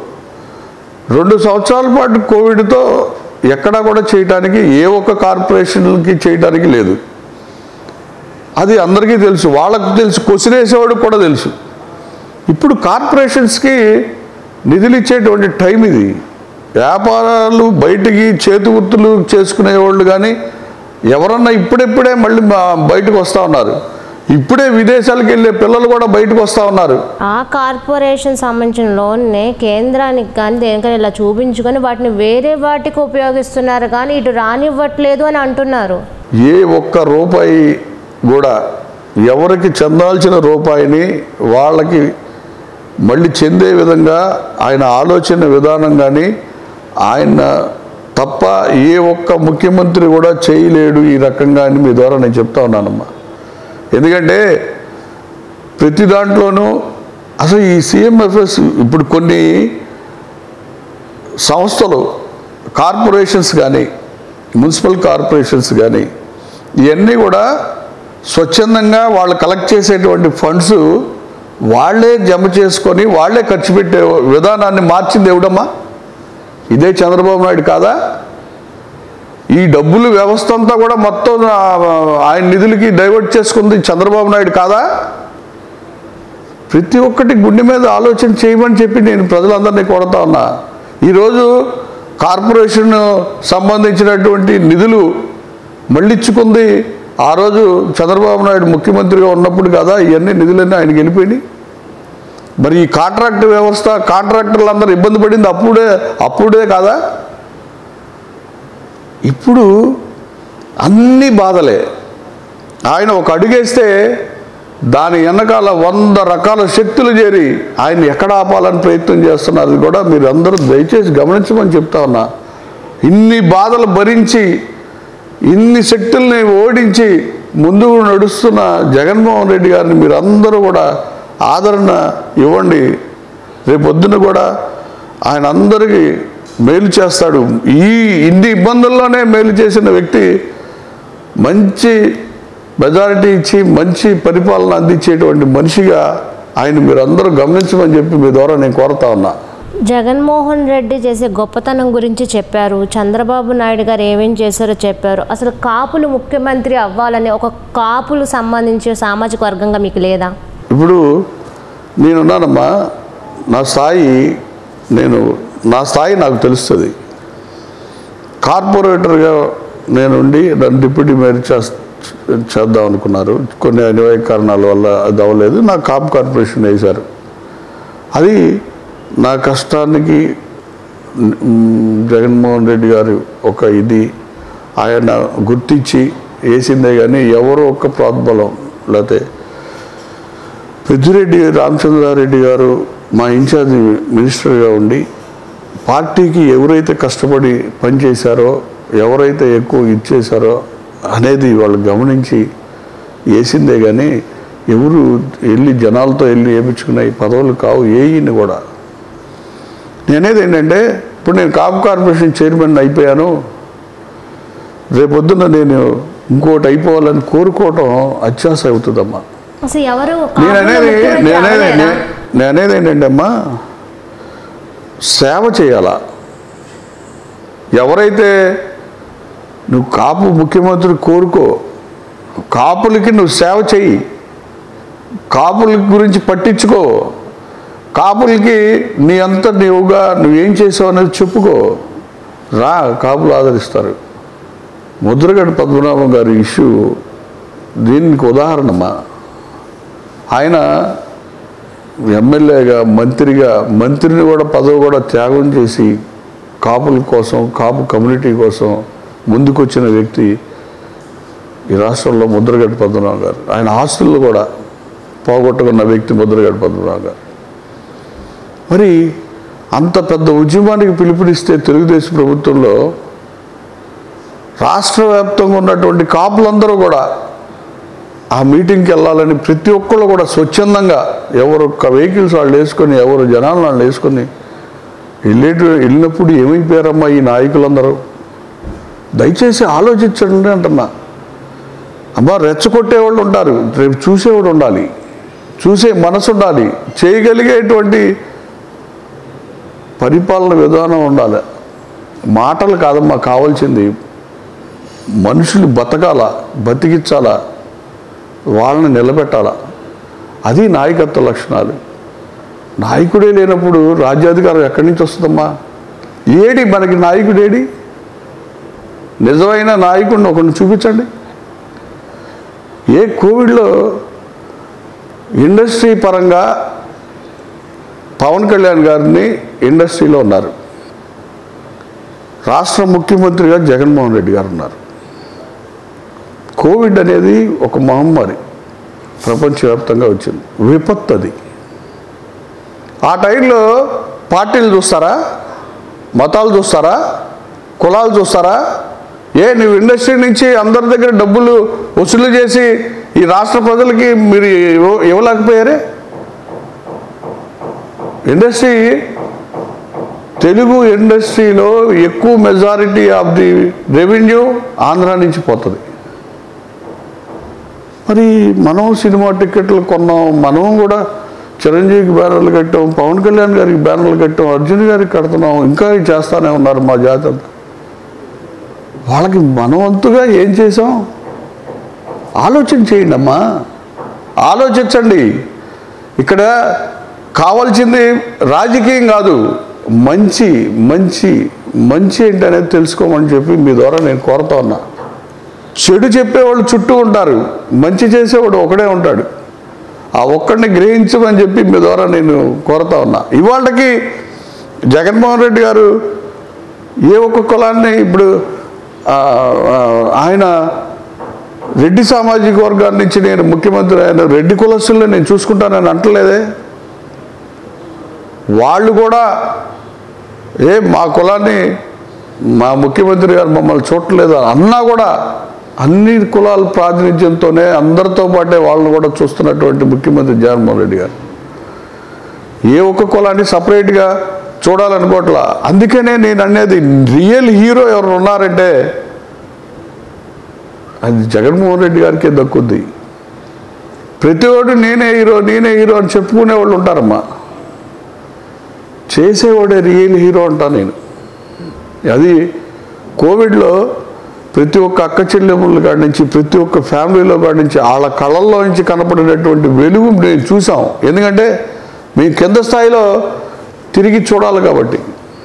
Speaker 3: రెండు సంవత్సరాల పాటు కోవిడ్తో ఎక్కడా కూడా చేయటానికి ఏ ఒక్క కార్పొరేషన్కి చేయడానికి లేదు. అది అందరికీ తెలుసు, వాళ్ళకు తెలుసు, క్వశ్చన్ వేసేవాడికి కూడా తెలుసు. ఇప్పుడు కార్పొరేషన్స్కి నిధులు ఇచ్చేటువంటి టైం ఇది. వ్యాపారాలు బయటికి చేతి వృత్తులు చేసుకునేవాళ్ళు కానీ ఎవరన్నా ఇప్పుడెప్పుడే మళ్ళీ బయటకు వస్తూ ఉన్నారు. ఇప్పుడే విదేశాలకు వెళ్ళే పిల్లలు కూడా బయటకు వస్తూ ఉన్నారు.
Speaker 2: ఆ కార్పొరేషన్ సంబంధించిన లోన్నే కేంద్రానికి కానీ దేనికైనా ఇలా చూపించుకొని వాటిని వేరే వాటికి ఉపయోగిస్తున్నారు కానీ ఇటు రానివ్వట్లేదు అని అంటున్నారు.
Speaker 3: ఏ ఒక్క రూపాయి కూడా ఎవరికి చెందాల్సిన రూపాయిని వాళ్ళకి మళ్ళీ చెందే విధంగా ఆయన ఆలోచన విధానం కానీ ఆయన తప్ప ఏ ఒక్క ముఖ్యమంత్రి కూడా చేయలేడు ఈ రకంగా అని మీ ద్వారా నేను చెప్తా ఉన్నానమ్మా. ఎందుకంటే ప్రతి దాంట్లోనూ అసలు ఈ సిఎంఎఫ్ఎస్ ఇప్పుడు కొన్ని సంస్థలు కార్పొరేషన్స్ కానీ మున్సిపల్ కార్పొరేషన్స్ కానీ ఇవన్నీ కూడా స్వచ్ఛందంగా వాళ్ళు కలెక్ట్ చేసేటువంటి ఫండ్స్ వాళ్ళే జమ చేసుకొని వాళ్ళే ఖర్చు పెట్టే విధానాన్ని మార్చింది ఎవడమ్మా? ఇదే చంద్రబాబు నాయుడు కాదా? ఈ డబ్బులు వ్యవస్థ అంతా కూడా మొత్తం ఆయన నిధులకి డైవర్ట్ చేసుకుంది చంద్రబాబు నాయుడు కాదా? ప్రతి ఒక్కటి గుండె మీద ఆలోచన చేయమని చెప్పి నేను ప్రజలందరినీ కోరుతా ఉన్నా. ఈరోజు కార్పొరేషన్ సంబంధించినటువంటి నిధులు మళ్ళించుకుంది ఆ రోజు చంద్రబాబు నాయుడు ముఖ్యమంత్రిగా ఉన్నప్పుడు కదా ఇవన్నీ నిధులన్నీ ఆయనకి వెళ్ళిపోయినాయి. మరి ఈ కాంట్రాక్ట్ వ్యవస్థ కాంట్రాక్టర్లు అందరూ ఇబ్బంది పడింది అప్పుడే అప్పుడే కాదా? ఇప్పుడు అన్ని బాధలే. ఆయన ఒక అడుగేస్తే దాని వెనకాల వంద రకాల శక్తులు చేరి ఆయన ఎక్కడ ఆపాలని ప్రయత్నం చేస్తున్నారు. అది కూడా మీరు అందరూ దయచేసి గమనించమని చెప్తా ఉన్నా. ఇన్ని బాధలు భరించి ఇన్ని శక్తుల్ని ఓడించి ముందుకు నడుస్తున్న జగన్మోహన్ రెడ్డి గారిని మీరు అందరూ కూడా ఆదరణ ఇవ్వండి. రేపొద్దున కూడా ఆయన అందరికీ మేలు చేస్తాడు. ఈ ఇన్ని ఇబ్బందుల్లోనే మేలు చేసిన వ్యక్తి మంచి మెజారిటీ ఇచ్చి మంచి పరిపాలన అందించేటువంటి మనిషిగా ఆయన మీరు అందరూ గమనించమని చెప్పి మీ ద్వారా నేను కోరుతా ఉన్నా.
Speaker 2: జగన్మోహన్ రెడ్డి చేసే గొప్పతనం గురించి చెప్పారు. చంద్రబాబు నాయుడు గారు ఏమేం చేశారో చెప్పారు. అసలు కాపులు ముఖ్యమంత్రి అవ్వాలని ఒక కాపులు సంబంధించిన సామాజిక వర్గంగా మీకు లేదా?
Speaker 3: ఇప్పుడు నేనున్నానమ్మా, నా స్థాయి నేను నా స్థాయి నాకు తెలుస్తుంది. కార్పొరేటర్గా నేనుండి నన్ను డిప్యూటీ మేయర్ చేద్దాం అనుకున్నారు. కొన్ని అనివార్య కారణాల వల్ల అది అవ్వలేదు. నాకు కాపు కార్పొరేషన్ వేశారు. అది నా కష్టానికి జగన్మోహన్ రెడ్డి గారు ఒక ఇది ఆయన గుర్తించి వేసిందే కానీ ఎవరో ఒక్క ప్రోద్బలం లేకపోతే పెద్దిరెడ్డి రామచంద్రారెడ్డి గారు మా ఇన్ఛార్జ్ మినిస్టర్గా ఉండి పార్టీకి ఎవరైతే కష్టపడి పనిచేశారో ఎవరైతే ఎక్కువ ఇచ్చేశారో అనేది వాళ్ళు గమనించి వేసిందే కానీ ఎవరు వెళ్ళి జనాలతో వెళ్ళి వేయించుకున్నాయి పదవులు కావు ఏఈని కూడా. నేనేది ఏంటంటే ఇప్పుడు నేను కాపు కార్పొరేషన్ చైర్మన్ అయిపోయాను, రేపొద్దున నేను ఇంకోటి అయిపోవాలని కోరుకోవటం అత్యాశ అవుతుందమ్మా. నేననేది నేనేది నేనేది ఏంటంటే అమ్మా, సేవ చేయాలా. ఎవరైతే నువ్వు కాపు ముఖ్యమంత్రి కోరుకో, కాపులకి నువ్వు సేవ చెయ్యి, కాపుల గురించి పట్టించుకో, కాపులకి నీ అంత నీవుగా నువ్వేం చేసావు అనేది చెప్పుకో, రా కాపులు ఆదరిస్తారు. ముద్రగడ పద్మనాభం గారి ఇష్యూ దీనికి ఉదాహరణమా. ఆయన ఎమ్మెల్యేగా మంత్రిగా మంత్రిని కూడా పదవి కూడా త్యాగం చేసి కాపుల కోసం కాపు కమ్యూనిటీ కోసం ముందుకొచ్చిన వ్యక్తి ఈ రాష్ట్రంలో ముద్రగడ పద్మనాభం గారు. ఆయన ఆస్తులు కూడా పోగొట్టుకున్న వ్యక్తి ముద్రగడ పద్మనాభం గారు. మరి అంత పెద్ద ఉద్యమానికి పిలుపునిస్తే తెలుగుదేశం ప్రభుత్వంలో రాష్ట్ర వ్యాప్తంగా ఉన్నటువంటి కాపులందరూ కూడా ఆ మీటింగ్కి వెళ్ళాలని ప్రతి ఒక్కళ్ళు కూడా స్వచ్ఛందంగా ఎవరు ఒక్క వెహికల్స్ వాళ్ళు వేసుకొని ఎవరు జనాలను వాళ్ళు వేసుకొని వెళ్ళేటి వెళ్ళినప్పుడు ఏమైపోయారమ్మా ఈ నాయకులందరూ. దయచేసి ఆలోచించండి అంటున్నా. అమ్మా రెచ్చగొట్టేవాళ్ళు ఉంటారు, రేపు చూసేవాడు ఉండాలి, చూసే మనసు ఉండాలి, చేయగలిగేటువంటి పరిపాలన విధానం ఉండాలి. మాటలు కాదమ్మా కావాల్సింది, మనుషులు బతకాల, బతికించాలా, వాళ్ళని నిలబెట్టాలా. అది నాయకత్వ లక్షణాలు. నాయకుడే లేనప్పుడు రాజ్యాధికారం ఎక్కడి నుంచి వస్తుందమ్మా? ఏడి మనకి నాయకుడేడి? నిజమైన నాయకుడిని ఒకరిని చూపించండి. ఏ కోవిడ్లో ఇండస్ట్రీ పరంగా పవన్ కళ్యాణ్ గారిని ఇండస్ట్రీలో ఉన్నారు, రాష్ట్ర ముఖ్యమంత్రిగా జగన్మోహన్ రెడ్డి గారు ఉన్నారు. కోవిడ్ అనేది ఒక మహమ్మారి ప్రపంచవ్యాప్తంగా వచ్చింది, విపత్తు అది. ఆ టైంలో పార్టీలు చూస్తారా, మతాలు చూస్తారా, కులాలు చూస్తారా? ఏ నువ్వు ఇండస్ట్రీ నుంచి అందరి దగ్గర డబ్బులు వసూలు చేసి ఈ రాష్ట్ర ప్రజలకి మీరు ఇవ్వలేకపోయారే? ఇండస్ట్రీ తెలుగు ఇండస్ట్రీలో ఎక్కువ majority of the revenue Andhra నుంచి పోతుంది. మరి మనం సినిమా టికెట్లు కొన్నాం, మనం కూడా చిరంజీవికి బ్యానర్లు కట్టాం, పవన్ కళ్యాణ్ గారికి బ్యానర్లు కట్టాం, అర్జున్ గారికి కడుతున్నాం, ఇంకా చేస్తూనే ఉన్నారు మా జాతి అంతా. వాళ్ళకి మనవంతుగా ఏం చేసాం? ఆలోచన చేయండి అమ్మా, ఆలోచించండి. ఇక్కడ కావాల్సింది రాజకీయం కాదు, మంచి మంచి మంచి ఏంటనేది తెలుసుకోమని చెప్పి మీ ద్వారా నేను కోరుతా ఉన్నా. చెడు చెప్పేవాళ్ళు చుట్టూ ఉంటారు, మంచి చేసేవాడు ఒకడే ఉంటాడు. ఆ ఒక్కడిని గ్రహించమని చెప్పి మీ ద్వారా నేను కోరుతా ఉన్నా. ఇవాళకి జగన్మోహన్ రెడ్డి గారు ఏ ఒక్క కులాన్ని ఇప్పుడు ఆయన రెడ్డి సామాజిక వర్గాల నుంచి నేను ముఖ్యమంత్రి ఆయన రెడ్డి కులస్తుల్లో నేను చూసుకుంటానని అంటలేదే. వాళ్ళు కూడా ఏ మా కులాన్ని మా ముఖ్యమంత్రి గారు మమ్మల్ని చూడలేదు అన్నా కూడా అన్ని కులాల ప్రాతినిధ్యంతోనే అందరితో పాటే వాళ్ళని కూడా చూస్తున్నటువంటి ముఖ్యమంత్రి జగన్మోహన్ రెడ్డి గారు ఏ ఒక్క కులాన్ని సపరేట్గా చూడాలనుకోవట్లా. అందుకనే నేను అనేది రియల్ హీరో ఎవరు ఉన్నారంటే అది జగన్మోహన్ రెడ్డి గారికే దక్కుద్ది. ప్రతి ఒక్కడు నేనే హీరో నేనే హీరో అని చెప్పుకునే వాళ్ళు ఉంటారమ్మా. చేసేవాడే రియల్ హీరో అంటా నేను. అది కోవిడ్లో ప్రతి ఒక్క అక్క చెల్లెముల కాడి నుంచి ప్రతి ఒక్క ఫ్యామిలీలో కాడి నుంచి వాళ్ళ కళ్ళల్లో నుంచి కనపడినటువంటి వెలుగు నేను చూసాం. ఎందుకంటే మేము కింద స్థాయిలో తిరిగి చూడాలి కాబట్టి.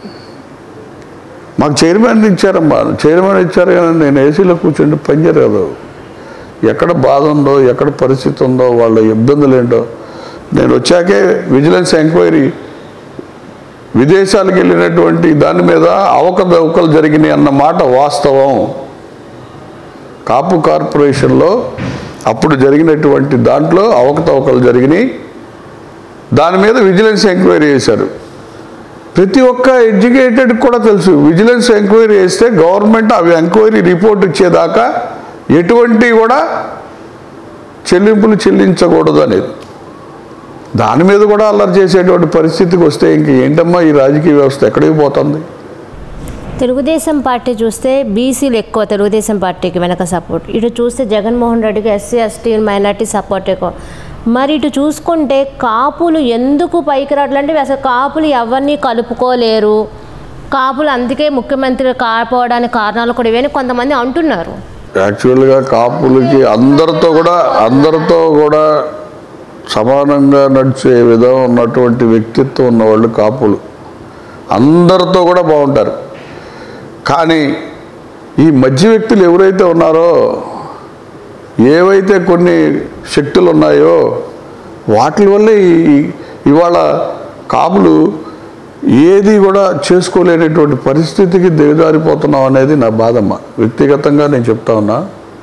Speaker 3: మాకు చైర్మన్ ఇచ్చారమ్మా, చైర్మన్ ఇచ్చారు కానీ నేను ఏసీలో కూర్చుంటే పనిచేయరు కదా. ఎక్కడ బాధ ఉందో ఎక్కడ పరిస్థితి ఉందో వాళ్ళ ఇబ్బందులు ఏంటో నేను వచ్చాకే విజిలెన్స్ ఎంక్వైరీ విదేశాలకు వెళ్ళినటువంటి దాని మీద అవకతవకలు జరిగినాయి అన్న మాట వాస్తవం. కాపు కార్పొరేషన్లో అప్పుడు జరిగినటువంటి దాంట్లో అవకతవకలు జరిగినాయి. దాని మీద విజిలెన్స్ ఎంక్వైరీ చేశారు. ప్రతి ఒక్క ఎడ్యుకేటెడ్ కూడా తెలుసు విజిలెన్స్ ఎంక్వైరీ చేస్తే గవర్నమెంట్ అవి ఎంక్వైరీ రిపోర్ట్ ఇచ్చేదాకా ఎటువంటి కూడా చెల్లింపులు చెల్లించకూడదు అనేది. దాని మీద కూడా అల్లరి చేసేటువంటి పరిస్థితికి వస్తే ఇంక ఏంటమ్మా ఈ రాజకీయ వ్యవస్థ ఎక్కడికి పోతుంది?
Speaker 2: తెలుగుదేశం పార్టీ చూస్తే బీసీలు ఎక్కువ తెలుగుదేశం పార్టీకి వెనక సపోర్ట్, ఇటు చూస్తే జగన్మోహన్ రెడ్డికి ఎస్సీ ఎస్టీ మైనార్టీ సపోర్ట్ ఎక్కువ. మరి ఇటు చూసుకుంటే కాపులు ఎందుకు పైకి రావట్లంటే అసలు కాపులు ఎవరిని కలుపుకోలేరు, కాపులు అందుకే ముఖ్యమంత్రి కాకపోవడానికి కారణాలు కూడా ఇవన్నీ కొంతమంది అంటున్నారు.
Speaker 3: యాక్చువల్గా కాపులకి అందరితో కూడా అందరితో కూడా సమానంగా నడిచే విధం ఉన్నటువంటి వ్యక్తిత్వం ఉన్నవాళ్ళు కాపులు అందరితో కూడా బాగుంటారు. కానీ ఈ మధ్య వ్యక్తులు ఎవరైతే ఉన్నారో ఏవైతే కొన్ని శక్తులు ఉన్నాయో వాటి వల్లే ఇవాళ కాపులు ఏది కూడా చేసుకోలేనటువంటి పరిస్థితికి దిగజారిపోతున్నాం అనేది నా బాధమ్మ. వ్యక్తిగతంగా నేను చెప్తా ఉన్నా.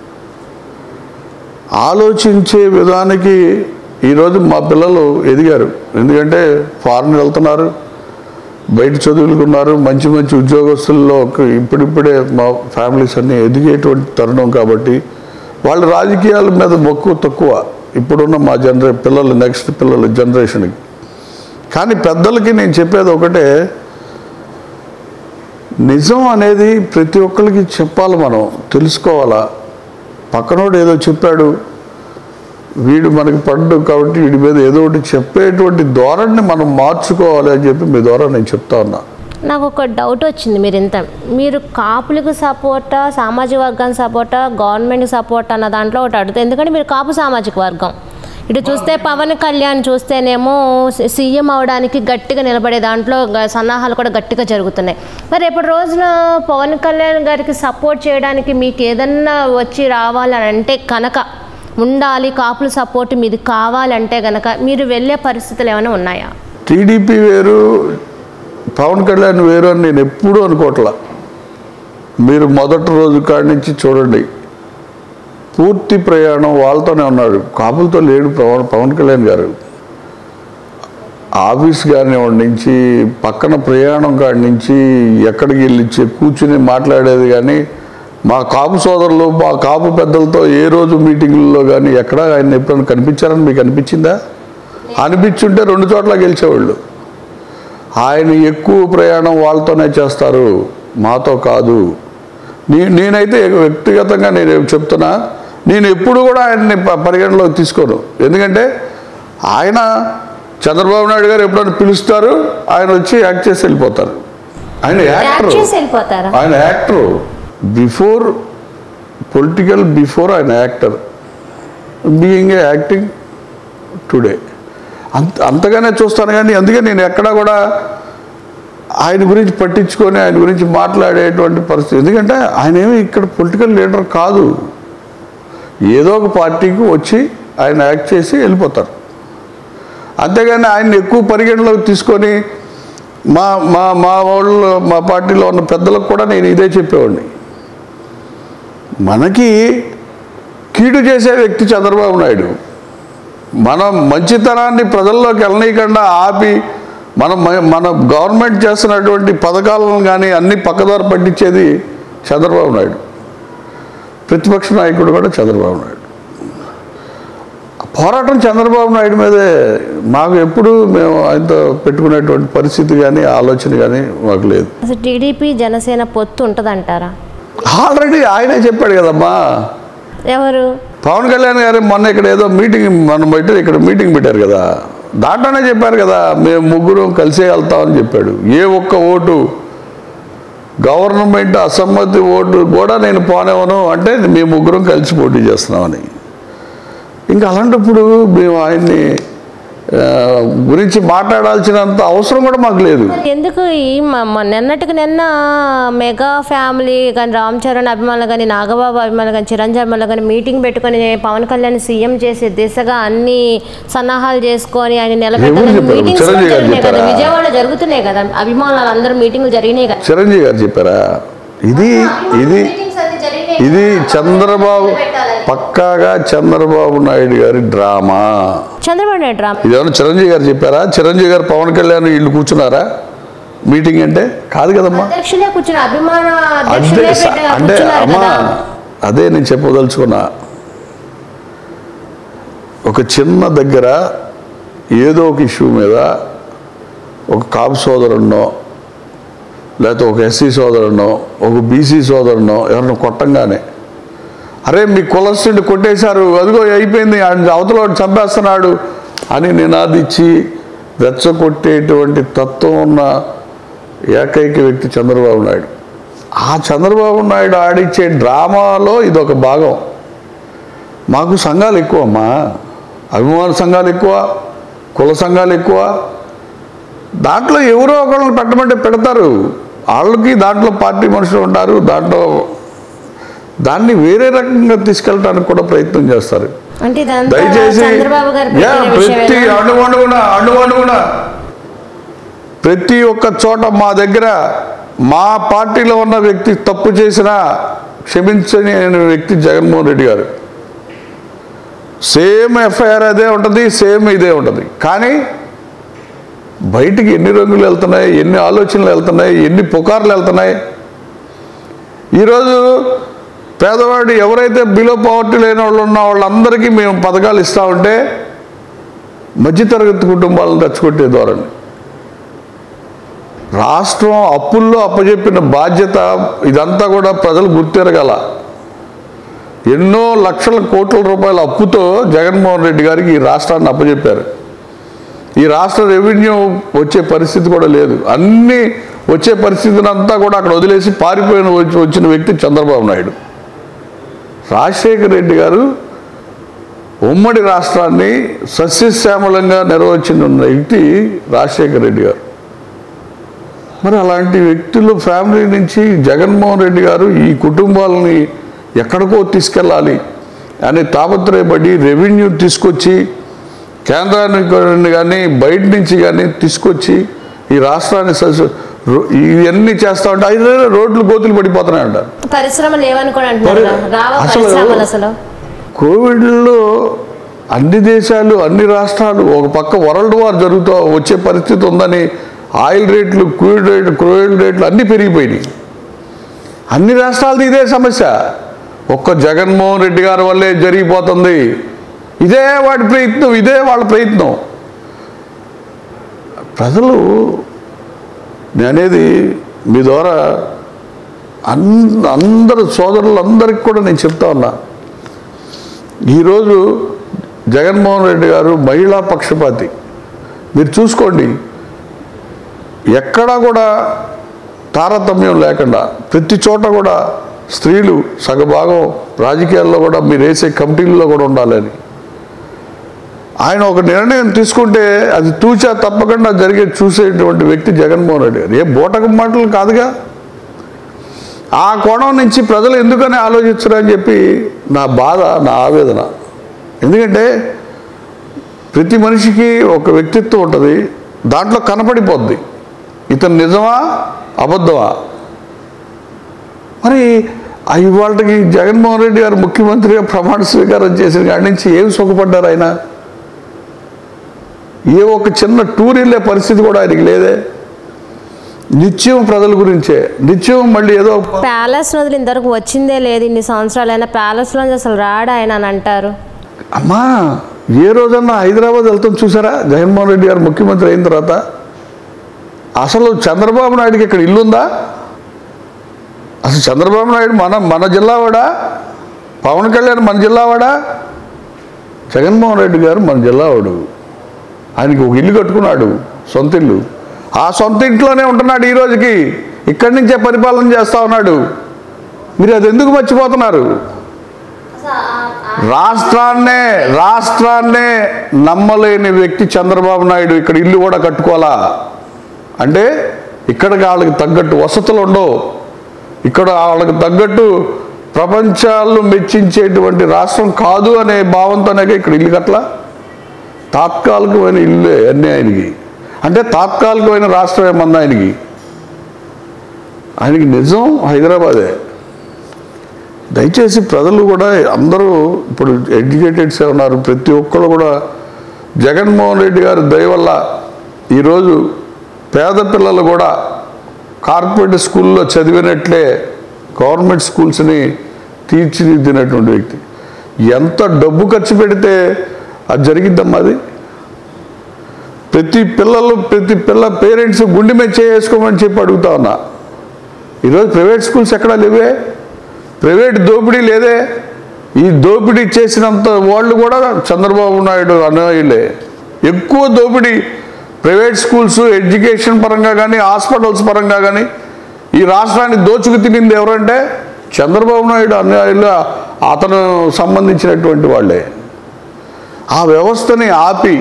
Speaker 3: ఆలోచించే విధానికి ఈరోజు మా పిల్లలు ఎదిగారు. ఎందుకంటే ఫారెన్ వెళ్తున్నారు, బయట చదువులుకున్నారు, మంచి మంచి ఉద్యోగస్తుల్లో ఇప్పుడిప్పుడే మా ఫ్యామిలీస్ అన్నీ ఎదిగేటువంటి తరుణం కాబట్టి వాళ్ళ రాజకీయాల మీద మక్కువ తక్కువ ఇప్పుడున్న మా జనరే పిల్లలు నెక్స్ట్ పిల్లల జనరేషన్కి. కానీ పెద్దలకి నేను చెప్పేది ఒకటే, నిజం అనేది ప్రతి ఒక్కరికి చెప్పాలి, మనం తెలుసుకోవాలా. పక్కనోడు ఏదో చెప్పాడు వీడు మనకి పడ్డు కాబట్టి వీడి మీద ఏదో ఒకటి చెప్పేటువంటి ధోరణిని మనం మార్చుకోవాలి అని చెప్పి మీ ద్వారా నేను చెప్తా ఉన్నా.
Speaker 2: నాకు ఒక డౌట్ వచ్చింది. మీరు ఇంత మీరు కాపులకు సపోర్టా సామాజిక వర్గానికి సపోర్టా గవర్నమెంట్కి సపోర్ట్ అన్న దాంట్లో ఒకటి అడుగుతాయి. ఎందుకంటే మీరు కాపు సామాజిక వర్గం. ఇటు చూస్తే పవన్ కళ్యాణ్ చూస్తేనేమో సీఎం అవడానికి గట్టిగా నిలబడే దాంట్లో సన్నాహాలు కూడా గట్టిగా జరుగుతున్నాయి. మరి రేపటి రోజున పవన్ కళ్యాణ్ గారికి సపోర్ట్ చేయడానికి మీకు ఏదన్నా వచ్చి రావాలని అంటే కనుక ఉండాలి, కాపుల సపోర్ట్ మీది కావాలంటే కనుక మీరు వెళ్ళే పరిస్థితులు ఏమైనా ఉన్నాయా?
Speaker 3: టీడీపీ వేరు పవన్ కళ్యాణ్ వేరు అని నేను ఎప్పుడూ అనుకోవట్లా. మీరు మొదటి రోజు కాడి నుంచి చూడండి, పూర్తి ప్రయాణం వాళ్ళతోనే ఉన్నాడు, కాపులతో లేడు పవన్ పవన్ కళ్యాణ్ గారు. ఆఫీస్ గారిని నుంచి పక్కన ప్రయాణం కాడి నుంచి ఎక్కడికి వెళ్ళి కూర్చుని మాట్లాడేది కానీ మా కాపు సోదరులు మా కాపు పెద్దలతో ఏ రోజు మీటింగుల్లో కానీ ఎక్కడ ఆయన ఎప్పుడైనా కనిపించారని మీకు అనిపించిందా? అనిపించుంటే రెండు చోట్ల గెలిచేవాళ్ళు. ఆయన ఎక్కువ ప్రయాణం వాళ్ళతోనే చేస్తారు, మాతో కాదు. నీ నేనైతే వ్యక్తిగతంగా నేను చెప్తున్నా, నేను ఎప్పుడు కూడా ఆయన్ని పరిగణలోకి తీసుకోను. ఎందుకంటే ఆయన చంద్రబాబు నాయుడు గారు ఎప్పుడైనా పిలుస్తారు, ఆయన వచ్చి యాక్ట్ చేసి వెళ్ళిపోతారు. ఆయన యాక్టర్, ఆయన యాక్టరు. బిఫోర్ పొలిటికల్ బిఫోర్ ఆయన actor, being a acting today అంత అంతగానే చూస్తాను. కానీ అందుకే నేను ఎక్కడా కూడా ఆయన గురించి పట్టించుకొని ఆయన గురించి మాట్లాడేటువంటి పరిస్థితి. ఎందుకంటే ఆయన ఏమి ఇక్కడ పొలిటికల్ లీడర్ కాదు, ఏదో ఒక పార్టీకి వచ్చి ఆయన యాక్ట్ చేసి వెళ్ళిపోతారు. అంతేగాని ఆయన ఎక్కువ పరిగణలోకి తీసుకొని మా మా మా వాళ్ళు మా పార్టీలో ఉన్న పెద్దలకు కూడా నేను ఇదే చెప్పేవాడిని, మనకి కీడు చేసే వ్యక్తి చంద్రబాబు నాయుడు. మన మంచితనాన్ని ప్రజల్లోకి వెళ్ళనీయకుండా ఆపి మనం మన గవర్నమెంట్ చేస్తున్నటువంటి పథకాలను కానీ అన్ని పక్కదారి పట్టించేది చంద్రబాబు నాయుడు. ప్రతిపక్ష నాయకుడు కూడా చంద్రబాబు నాయుడు. పోరాటం చంద్రబాబు నాయుడు మీదే. మాకు ఎప్పుడు మేము ఆయనతో పెట్టుకునేటువంటి పరిస్థితి కానీ ఆలోచన కానీ మాకు లేదు.
Speaker 2: అసలు టీడీపీ జనసేన పొత్తు ఉంటుందంటారా?
Speaker 3: ఆల్రెడీ ఆయనే చెప్పాడు కదమ్మా.
Speaker 2: ఎవరు?
Speaker 3: పవన్ కళ్యాణ్ గారు మొన్న ఇక్కడ ఏదో మీటింగ్ మనం బయట ఇక్కడ మీటింగ్ పెట్టారు కదా, దాంట్లోనే చెప్పారు కదా మేము ముగ్గురు కలిసే వెళ్తామని చెప్పాడు. ఏ ఒక్క ఓటు గవర్నమెంట్ అసమ్మతి ఓటు కూడా నేను పోనేవను అంటే మేము ముగ్గురం కలిసి పోటీ చేస్తున్నామని. ఇంకా అలాంటప్పుడు మేము ఆయన్ని గురించి మాట్లాడాల్సినంత అవసరం కూడా మాకు లేదు.
Speaker 2: ఎందుకు ఈ నిన్నటికి నిన్న మెగా ఫ్యామిలీ కానీ రామ్ చరణ్ అభిమానులు కానీ నాగబాబు అభిమానులు కానీ చిరంజీవి అభిమానులు కానీ మీటింగ్ పెట్టుకొని పవన్ కళ్యాణ్ సీఎం చేసే దిశగా అన్ని సన్నాహాలు చేసుకొని ఆయన నిలబెట్టాలని మీటింగ్స్ జరిగినాయి కదా, విజయవాడ జరుగుతున్నాయి కదా, అభిమానులు అందరూ మీటింగ్లు జరిగినాయి కదా.
Speaker 3: చిరంజీవి గారు చెప్పారా? ఇది ఇది ఇది చంద్రబాబు పక్కాగా చంద్రబాబు నాయుడు గారి డ్రామా.
Speaker 2: చంద్రబాబు నాయుడు డ్రామా
Speaker 3: ఇదేమన్నా చిరంజీవి గారు చెప్పారా? చిరంజీవి గారు పవన్ కళ్యాణ్ వీళ్ళు కూర్చున్నారా మీటింగ్ అంటే? కాదు కదమ్మా. అంటే అమ్మా అదే నేను చెప్పదలుచుకున్నా. ఒక చిన్న దగ్గర ఏదో ఒక ఇష్యూ మీద ఒక కాపు సోదరున్నో లేకపోతే ఒక ఎస్సీ సోదరునో ఒక బీసీ సోదరునో ఎవరినో కొట్టంగానే అరే మీ కులస్తుడిని కొట్టేశారు, అదిగో అయిపోయింది, అవతల చంపేస్తున్నాడు అని నినాదించి రెచ్చగొట్టేటువంటి తత్వం ఉన్న ఏకైక వ్యక్తి చంద్రబాబు నాయుడు. ఆ చంద్రబాబు నాయుడు ఆడిచ్చే డ్రామాలో ఇదొక భాగం. మాకు సంఘాలు ఎక్కువ అమ్మా, అభిమాన సంఘాలు ఎక్కువ, కుల సంఘాలు ఎక్కువ. దాంట్లో ఎవరో ఒకళ్ళని పెట్టమంటే పెడతారు, వాళ్ళకి దాంట్లో పార్టీ మనుషులు ఉంటారు, దాంట్లో దాన్ని వేరే రకంగా తీసుకెళ్ళడానికి కూడా ప్రయత్నం చేస్తారు. దయచేసి ప్రతి అణువణువున అణువణువున ప్రతి ఒక్క చోట మా దగ్గర మా పార్టీలో ఉన్న వ్యక్తి తప్పు చేసినా క్షమించని వ్యక్తి జగన్మోహన్ రెడ్డి గారు. సేమ్ ఎఫ్ఐఆర్ అదే ఉంటుంది, సేమ్ ఇదే ఉంటుంది. కానీ బయటికి ఎన్ని రంగులు వెళ్తున్నాయి, ఎన్ని ఆలోచనలు వెళ్తున్నాయి, ఎన్ని పుకార్లు వెళ్తున్నాయి. ఈరోజు పేదవాడు ఎవరైతే బిలో పవర్టీ లేని వాళ్ళు ఉన్న వాళ్ళందరికీ మేము పథకాలు ఇస్తూ ఉంటే మధ్యతరగతి కుటుంబాలను రెచ్చగొట్టే ధోరణి. రాష్ట్రం అప్పుల్లో అప్పచెప్పిన బాధ్యత ఇదంతా కూడా ప్రజలు గుర్తెరగల. ఎన్నో లక్షల కోట్ల రూపాయల అప్పుతో జగన్మోహన్ రెడ్డి గారికి ఈ రాష్ట్రాన్ని అప్పచెప్పారు. ఈ రాష్ట్ర రెవెన్యూ వచ్చే పరిస్థితి కూడా లేదు. అన్నీ వచ్చే పరిస్థితిని అంతా కూడా అక్కడ వదిలేసి పారిపోయిన వచ్చిన వ్యక్తి చంద్రబాబు నాయుడు. రాజశేఖర రెడ్డి గారు ఉమ్మడి రాష్ట్రాన్ని సస్యశ్యామలంగా నిర్వహించిన వ్యక్తి రాజశేఖర రెడ్డి గారు. మరి అలాంటి వ్యక్తులు ఫ్యామిలీ నుంచి జగన్మోహన్ రెడ్డి గారు ఈ కుటుంబాలని ఎక్కడికో తీసుకెళ్ళాలి అని తాపత్రయపడి రెవెన్యూ తీసుకొచ్చి కేంద్రాన్ని కానీ బయట నుంచి కానీ తీసుకొచ్చి ఈ రాష్ట్రాన్ని ఇవన్నీ చేస్తా ఉంటే ఐదు రోడ్లు గోతులు పడిపోతున్నాయి అంటారు. అసలు కోవిడ్లో అన్ని దేశాలు అన్ని రాష్ట్రాలు ఒక పక్క వరల్డ్ వార్ జరుగుతూ వచ్చే పరిస్థితి ఉందని ఆయిల్ రేట్లు క్రూడ్ రేట్లు క్రూయిల్ రేట్లు అన్నీ పెరిగిపోయినాయి. అన్ని రాష్ట్రాలది ఇదే సమస్య. ఒక్క జగన్మోహన్ రెడ్డి గారి వల్లే జరిగిపోతుంది. ఇదే వాడి ప్రయత్నం, ఇదే వాళ్ళ ప్రయత్నం. ప్రజలు నేనేది మీ ద్వారా అంద అందరు సోదరులందరికీ కూడా నేను చెప్తా ఉన్నా. ఈరోజు జగన్మోహన్ రెడ్డి గారు మహిళా పక్షపాతి. మీరు చూసుకోండి, ఎక్కడా కూడా తారతమ్యం లేకుండా ప్రతి చోట కూడా స్త్రీలు సగభాగం రాజకీయాల్లో కూడా మీరు వేసే కమిటీల్లో కూడా ఉండాలని ఆయన ఒక నిర్ణయం తీసుకుంటే అది తూచా తప్పకుండా జరిగే చూసేటువంటి వ్యక్తి జగన్మోహన్ రెడ్డి గారు. ఏ బోటకం మాటలు కాదుగా. ఆ కోణం నుంచి ప్రజలు ఎందుకని ఆలోచించరని చెప్పి నా బాధ, నా ఆవేదన. ఎందుకంటే ప్రతి మనిషికి ఒక వ్యక్తిత్వం ఉంటుంది, దాంట్లో కనపడిపోద్ది ఇతను నిజమా అబద్ధమా. మరి ఇవాళకి జగన్మోహన్ రెడ్డి గారు ముఖ్యమంత్రిగా ప్రమాణ స్వీకారం చేసిన కాడి నుంచి ఏం సుఖపడ్డారు ఆయన? ఏ ఒక చిన్న టూర్ వెళ్ళే పరిస్థితి కూడా ఆయనకి లేదే. నిత్యం ప్రజల గురించే, నిత్యం మళ్ళీ ఏదో
Speaker 2: ప్యాలెస్ వదిలి ఇంతవరకు వచ్చిందే లేదు. ఇన్ని సంవత్సరాలైనా ప్యాలెస్లో అసలు రాడా ఆయన అని అంటారు.
Speaker 3: అమ్మా ఏ రోజన్నా హైదరాబాద్ వెళ్తాం చూసారా జగన్మోహన్ రెడ్డి గారు ముఖ్యమంత్రి అయిన తర్వాత? అసలు చంద్రబాబు నాయుడికి ఇక్కడ ఇల్లుందా? అసలు చంద్రబాబు నాయుడు మన మన జిల్లావాడా? పవన్ కళ్యాణ్ మన జిల్లావాడా? జగన్మోహన్ రెడ్డి గారు మన జిల్లావాడు. ఆయనకి ఒక ఇల్లు కట్టుకున్నాడు, సొంత ఇల్లు. ఆ సొంత ఇంట్లోనే ఉంటున్నాడు ఈ రోజుకి. ఇక్కడి నుంచే పరిపాలన చేస్తూ ఉన్నాడు. మీరు అది ఎందుకు మర్చిపోతున్నారు? రాష్ట్రాన్నే రాష్ట్రాన్నే నమ్మలేని వ్యక్తి చంద్రబాబు నాయుడు ఇక్కడ ఇల్లు కూడా కట్టుకోవాలా అంటే ఇక్కడ వాళ్ళకి తగ్గట్టు వసతులు ఉండవు, ఇక్కడ వాళ్ళకి తగ్గట్టు ప్రపంచాల్లో మెచ్చించేటువంటి రాష్ట్రం కాదు అనే భావంతోనే ఇక్కడ ఇల్లు కట్టలా. తాత్కాలికమైన ఇల్లే అన్నీ ఆయనకి. అంటే తాత్కాలికమైన రాష్ట్రం ఏమన్నా ఆయనకి? ఆయనకి నిజం హైదరాబాదే. దయచేసి ప్రజలు కూడా అందరూ ఇప్పుడు ఎడ్యుకేటెడ్సే ఉన్నారు. ప్రతి ఒక్కరు కూడా జగన్మోహన్ రెడ్డి గారి దయ వల్ల ఈరోజు పేద పిల్లలు కూడా కార్పొరేట్ స్కూల్లో చదివినట్లే గవర్నమెంట్ స్కూల్స్ని తీర్చిదిద్దినటువంటి వ్యక్తి. ఎంత డబ్బు ఖర్చు పెడితే అది జరిగిద్దమ్మా. అది ప్రతి పిల్లలు ప్రతి పిల్ల పేరెంట్స్ గుండె మీద చేసుకోమని చెప్పి అడుగుతా ఉన్నా. ఈరోజు ప్రైవేట్ స్కూల్స్ ఎక్కడా లేవే, ప్రైవేట్ దోపిడీ లేదే. ఈ దోపిడీ చేసినంత వాళ్ళు కూడా చంద్రబాబు నాయుడు అనుయాయులే. ఎక్కువ దోపిడీ ప్రైవేట్ స్కూల్స్ ఎడ్యుకేషన్ పరంగా కానీ హాస్పిటల్స్ పరంగా కానీ ఈ రాష్ట్రాన్ని దోచుకు తినింది ఎవరంటే చంద్రబాబు నాయుడు అనుయాయులు, అతను సంబంధించినటువంటి వాళ్ళే. ఆ వ్యవస్థని ఆపి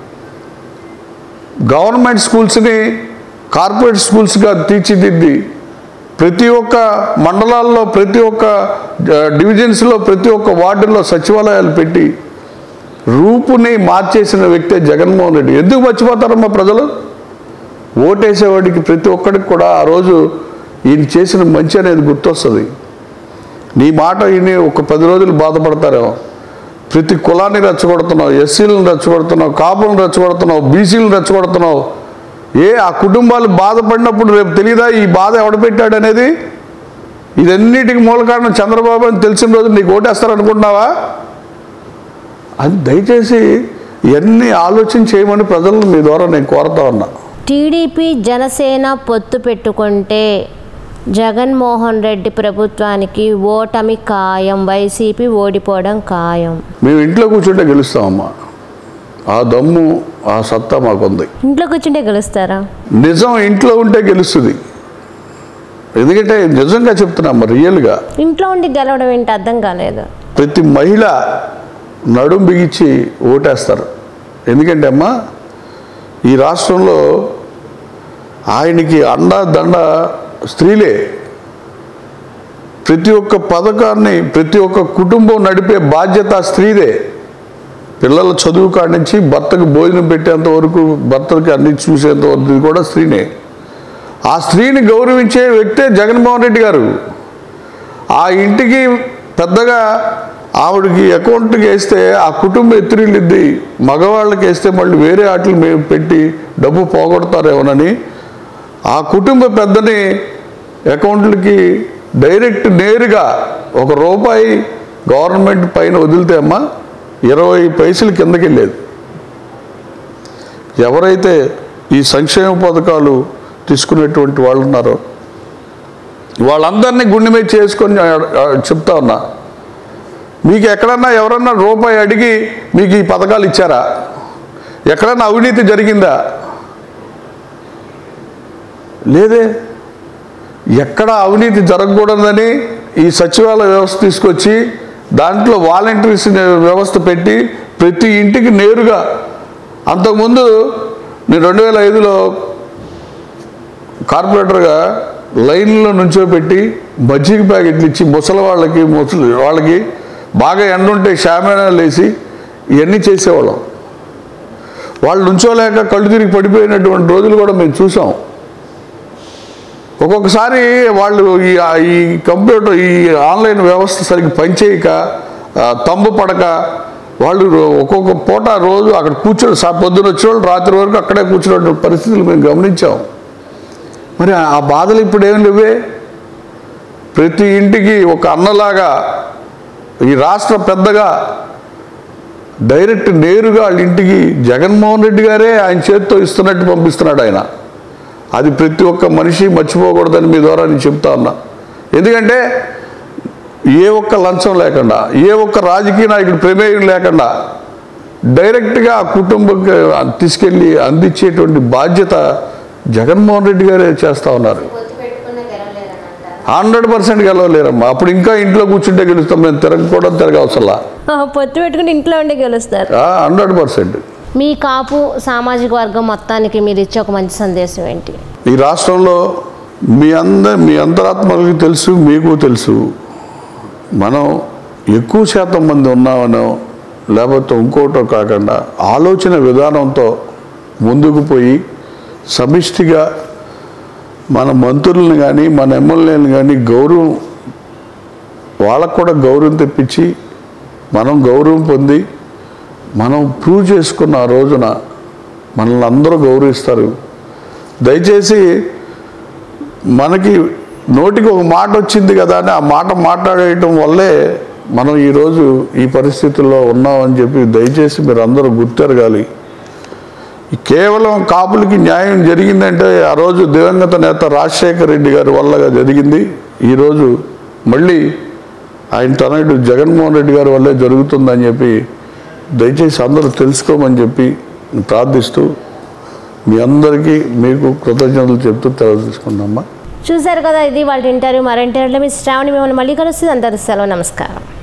Speaker 3: గవర్నమెంట్ స్కూల్స్ని కార్పొరేట్ స్కూల్స్గా తీర్చిదిద్ది ప్రతి ఒక్క మండలాల్లో ప్రతి ఒక్క డివిజన్స్లో ప్రతి ఒక్క వార్డుల్లో సచివాలయాలు పెట్టి రూపుని మార్చేసిన వ్యక్తే జగన్మోహన్ రెడ్డి. ఎందుకు మర్చిపోతారమ్మా ప్రజలు? ఓటేసేవాడికి ప్రతి ఒక్కడికి కూడా ఆ రోజు ఈయన చేసిన మంచి అనేది గుర్తొస్తుంది. నీ మాట ఈయన ఒక పది రోజులు బాధపడతారేమో. ప్రతి కులాన్ని రెచ్చగొడుతున్నావు, ఎస్సీలను రెచ్చగొడుతున్నావు, కాపులను రెచ్చగొడుతున్నావు, బీసీలను రెచ్చగొడుతున్నావు. ఏ ఆ కుటుంబాలు బాధపడినప్పుడు రేపు తెలియదా ఈ బాధ ఎవడ పెట్టాడు అనేది? ఇదన్నిటికి మూల కారణం చంద్రబాబు అని తెలిసిన రోజు నీకు ఓటేస్తారనుకుంటున్నావా? అది దయచేసి ఇవన్నీ ఆలోచన చేయమని ప్రజలను మీ ద్వారా నేను కోరుతా ఉన్నా.
Speaker 2: టీడీపీ జనసేన పొత్తు పెట్టుకుంటే జగన్మోహన్ రెడ్డి ప్రభుత్వానికి ఓటమి ఖాయం, వైసీపీ ఓడిపోవడం ఖాయం.
Speaker 3: మేము ఇంట్లో కూర్చుంటే గెలుస్తామమ్మా. ఆ దమ్ము ఆ సత్తా మాకుంది.
Speaker 2: ఇంట్లో కూర్చుంటే గెలుస్తారా?
Speaker 3: నిజం ఇంట్లో ఉంటే గెలుస్తుంది. ఎందుకంటే నిజంగా చెప్తున్నామ్మా, రియల్గా.
Speaker 2: ఇంట్లో ఉండి గెలవడం ఏంటి అర్థం కాలేదు.
Speaker 3: ప్రతి మహిళ నడుం బిగించి ఓటేస్తారు. ఎందుకంటే అమ్మా ఈ రాష్ట్రంలో ఆయనకి అండా దండ స్త్రీలే. ప్రతి ఒక్క పథకాన్ని ప్రతి ఒక్క కుటుంబం నడిపే బాధ్యత స్త్రీదే. పిల్లల చదువు కాడి నుంచి భర్తకు భోజనం పెట్టేంత వరకు, భర్తకి అన్ని చూసేంత వరకు కూడా స్త్రీనే. ఆ స్త్రీని గౌరవించే వ్యక్తే జగన్మోహన్ రెడ్డి గారు. ఆ ఇంటికి పెద్దగా ఆవిడకి అకౌంట్కి వేస్తే ఆ కుటుంబం ఎత్తిరిల్లిద్ది, మగవాళ్ళకి వేస్తే మళ్ళీ వేరే ఆటలు మేము పెట్టి డబ్బు పోగొడతారేమోనని ఆ కుటుంబ పెద్దని అకౌంట్లకి డైరెక్ట్ నేరుగా ఒక రూపాయి గవర్నమెంట్ పైన వదిలితే అమ్మా ఇరవై పైసలు కిందకి వెళ్ళేది. ఎవరైతే ఈ సంక్షేమ పథకాలు తీసుకునేటువంటి వాళ్ళు ఉన్నారో వాళ్ళందరినీ గుండె మీద చేసుకొని చెప్తా ఉన్నా, మీకు ఎక్కడన్నా ఎవరన్నా రూపాయి అడిగి మీకు ఈ పథకాలు ఇచ్చారా? ఎక్కడన్నా అవినీతి జరిగిందా? లేదే. ఎక్కడ అవినీతి జరగకూడదని ఈ సచివాలయ వ్యవస్థ తీసుకొచ్చి దాంట్లో వాలంటీర్స్ వ్యవస్థ పెట్టి ప్రతి ఇంటికి నేరుగా, అంతకుముందు నేను రెండు వేల ఐదులో కార్పొరేటర్గా లైన్లో నుంచోబెట్టి మజ్జిగ ప్యాకెట్లు ఇచ్చి ముసలి వాళ్ళకి ముసలి వాళ్ళకి బాగా ఎండుంటే షామేనాలు వేసి ఇవన్నీ చేసేవాళ్ళం. వాళ్ళు నుంచోలేక కళ్ళు తిరిగి పడిపోయినటువంటి రోజులు కూడా మేము చూసాం. ఒక్కొక్కసారి వాళ్ళు ఈ ఈ కంప్యూటర్ ఈ ఆన్లైన్ వ్యవస్థ సరిగ్గా పనిచేయక తంబు పడక వాళ్ళు ఒక్కొక్క పూట రోజు అక్కడ కూర్చొని సా పొద్దున వచ్చేవాళ్ళు రాత్రి వరకు అక్కడే కూర్చున్న పరిస్థితులు మేము గమనించాం. మరి ఆ బాధలు ఇప్పుడు ఏం లేవే. ప్రతి ఇంటికి ఒక అన్నలాగా ఈ రాష్ట్ర పెద్దగా డైరెక్ట్ నేరుగా వాళ్ళ ఇంటికి జగన్మోహన్ రెడ్డి గారే ఆయన చేతితో ఇస్తున్నట్టు పంపిస్తున్నాడు ఆయన. అది ప్రతి ఒక్క మనిషి మర్చిపోకూడదని మీ ద్వారా నేను చెప్తా ఉన్నా. ఎందుకంటే ఏ ఒక్క లంచం లేకుండా, ఏ ఒక్క రాజకీయ నాయకుడి ప్రమేయం లేకుండా డైరెక్ట్గా ఆ కుటుంబంకి తీసుకెళ్ళి అందించేటువంటి బాధ్యత జగన్మోహన్ రెడ్డి గారే చేస్తూ ఉన్నారు. హండ్రెడ్ పర్సెంట్ గెలవలేరమ్మా. అప్పుడు ఇంకా ఇంట్లో కూర్చుంటే గెలుస్తాం, మేము తిరగకూడదు, తిరగవసలా.
Speaker 2: పొత్తు పెట్టుకుని ఇంట్లో ఉండి గెలుస్తారు.
Speaker 3: Hundred percent.
Speaker 2: మీ కాపు సామాజిక వర్గం మొత్తానికి మీరు ఇచ్చే ఒక మంచి సందేశం ఏంటి?
Speaker 3: ఈ రాష్ట్రంలో మీ అందరి మీ అంతరాత్మలకు తెలుసు, మీకు తెలుసు, మనం ఎక్కువ శాతం మంది ఉన్నామనో లేకపోతే ఇంకోటో కాకుండా ఆలోచన విధానంతో ముందుకు పోయి సమిష్టిగా మన మంత్రులను కానీ మన ఎమ్మెల్యేలను కానీ గౌరవం, వాళ్ళకు కూడా గౌరవం తెప్పించి మనం గౌరవం పొంది మనం ప్రూవ్ చేసుకున్న ఆ రోజున మనల్ని అందరూ గౌరవిస్తారు. దయచేసి మనకి నోటికి ఒక మాట వచ్చింది కదా అని ఆ మాట మాట్లాడేయటం వల్లే మనం ఈరోజు ఈ పరిస్థితుల్లో ఉన్నామని చెప్పి దయచేసి మీరు అందరూ గుర్తెరగాలి. కేవలం కాపులకి న్యాయం జరిగిందంటే ఆ రోజు దివంగత నేత రాజశేఖర రెడ్డి గారి వల్లగా జరిగింది. ఈరోజు మళ్ళీ ఆయన తనయుడు జగన్మోహన్ రెడ్డి గారి వల్లే జరుగుతుందని చెప్పి దయచేసి అందరూ తెలుసుకోమని చెప్పి ప్రార్థిస్తూ మీ అందరికీ మీకు కృతజ్ఞతలు చెప్తూ తెలియజేసుకున్నామ్మా.
Speaker 2: చూశారు కదా, ఇది వాళ్ళ ఇంటర్వ్యూ. మరో ఇంటర్వ్యూలో మీ శ్రావణి మిమ్మల్ని మళ్ళీ కలుస్తుంది. అందరూ సెలవు, నమస్కారం.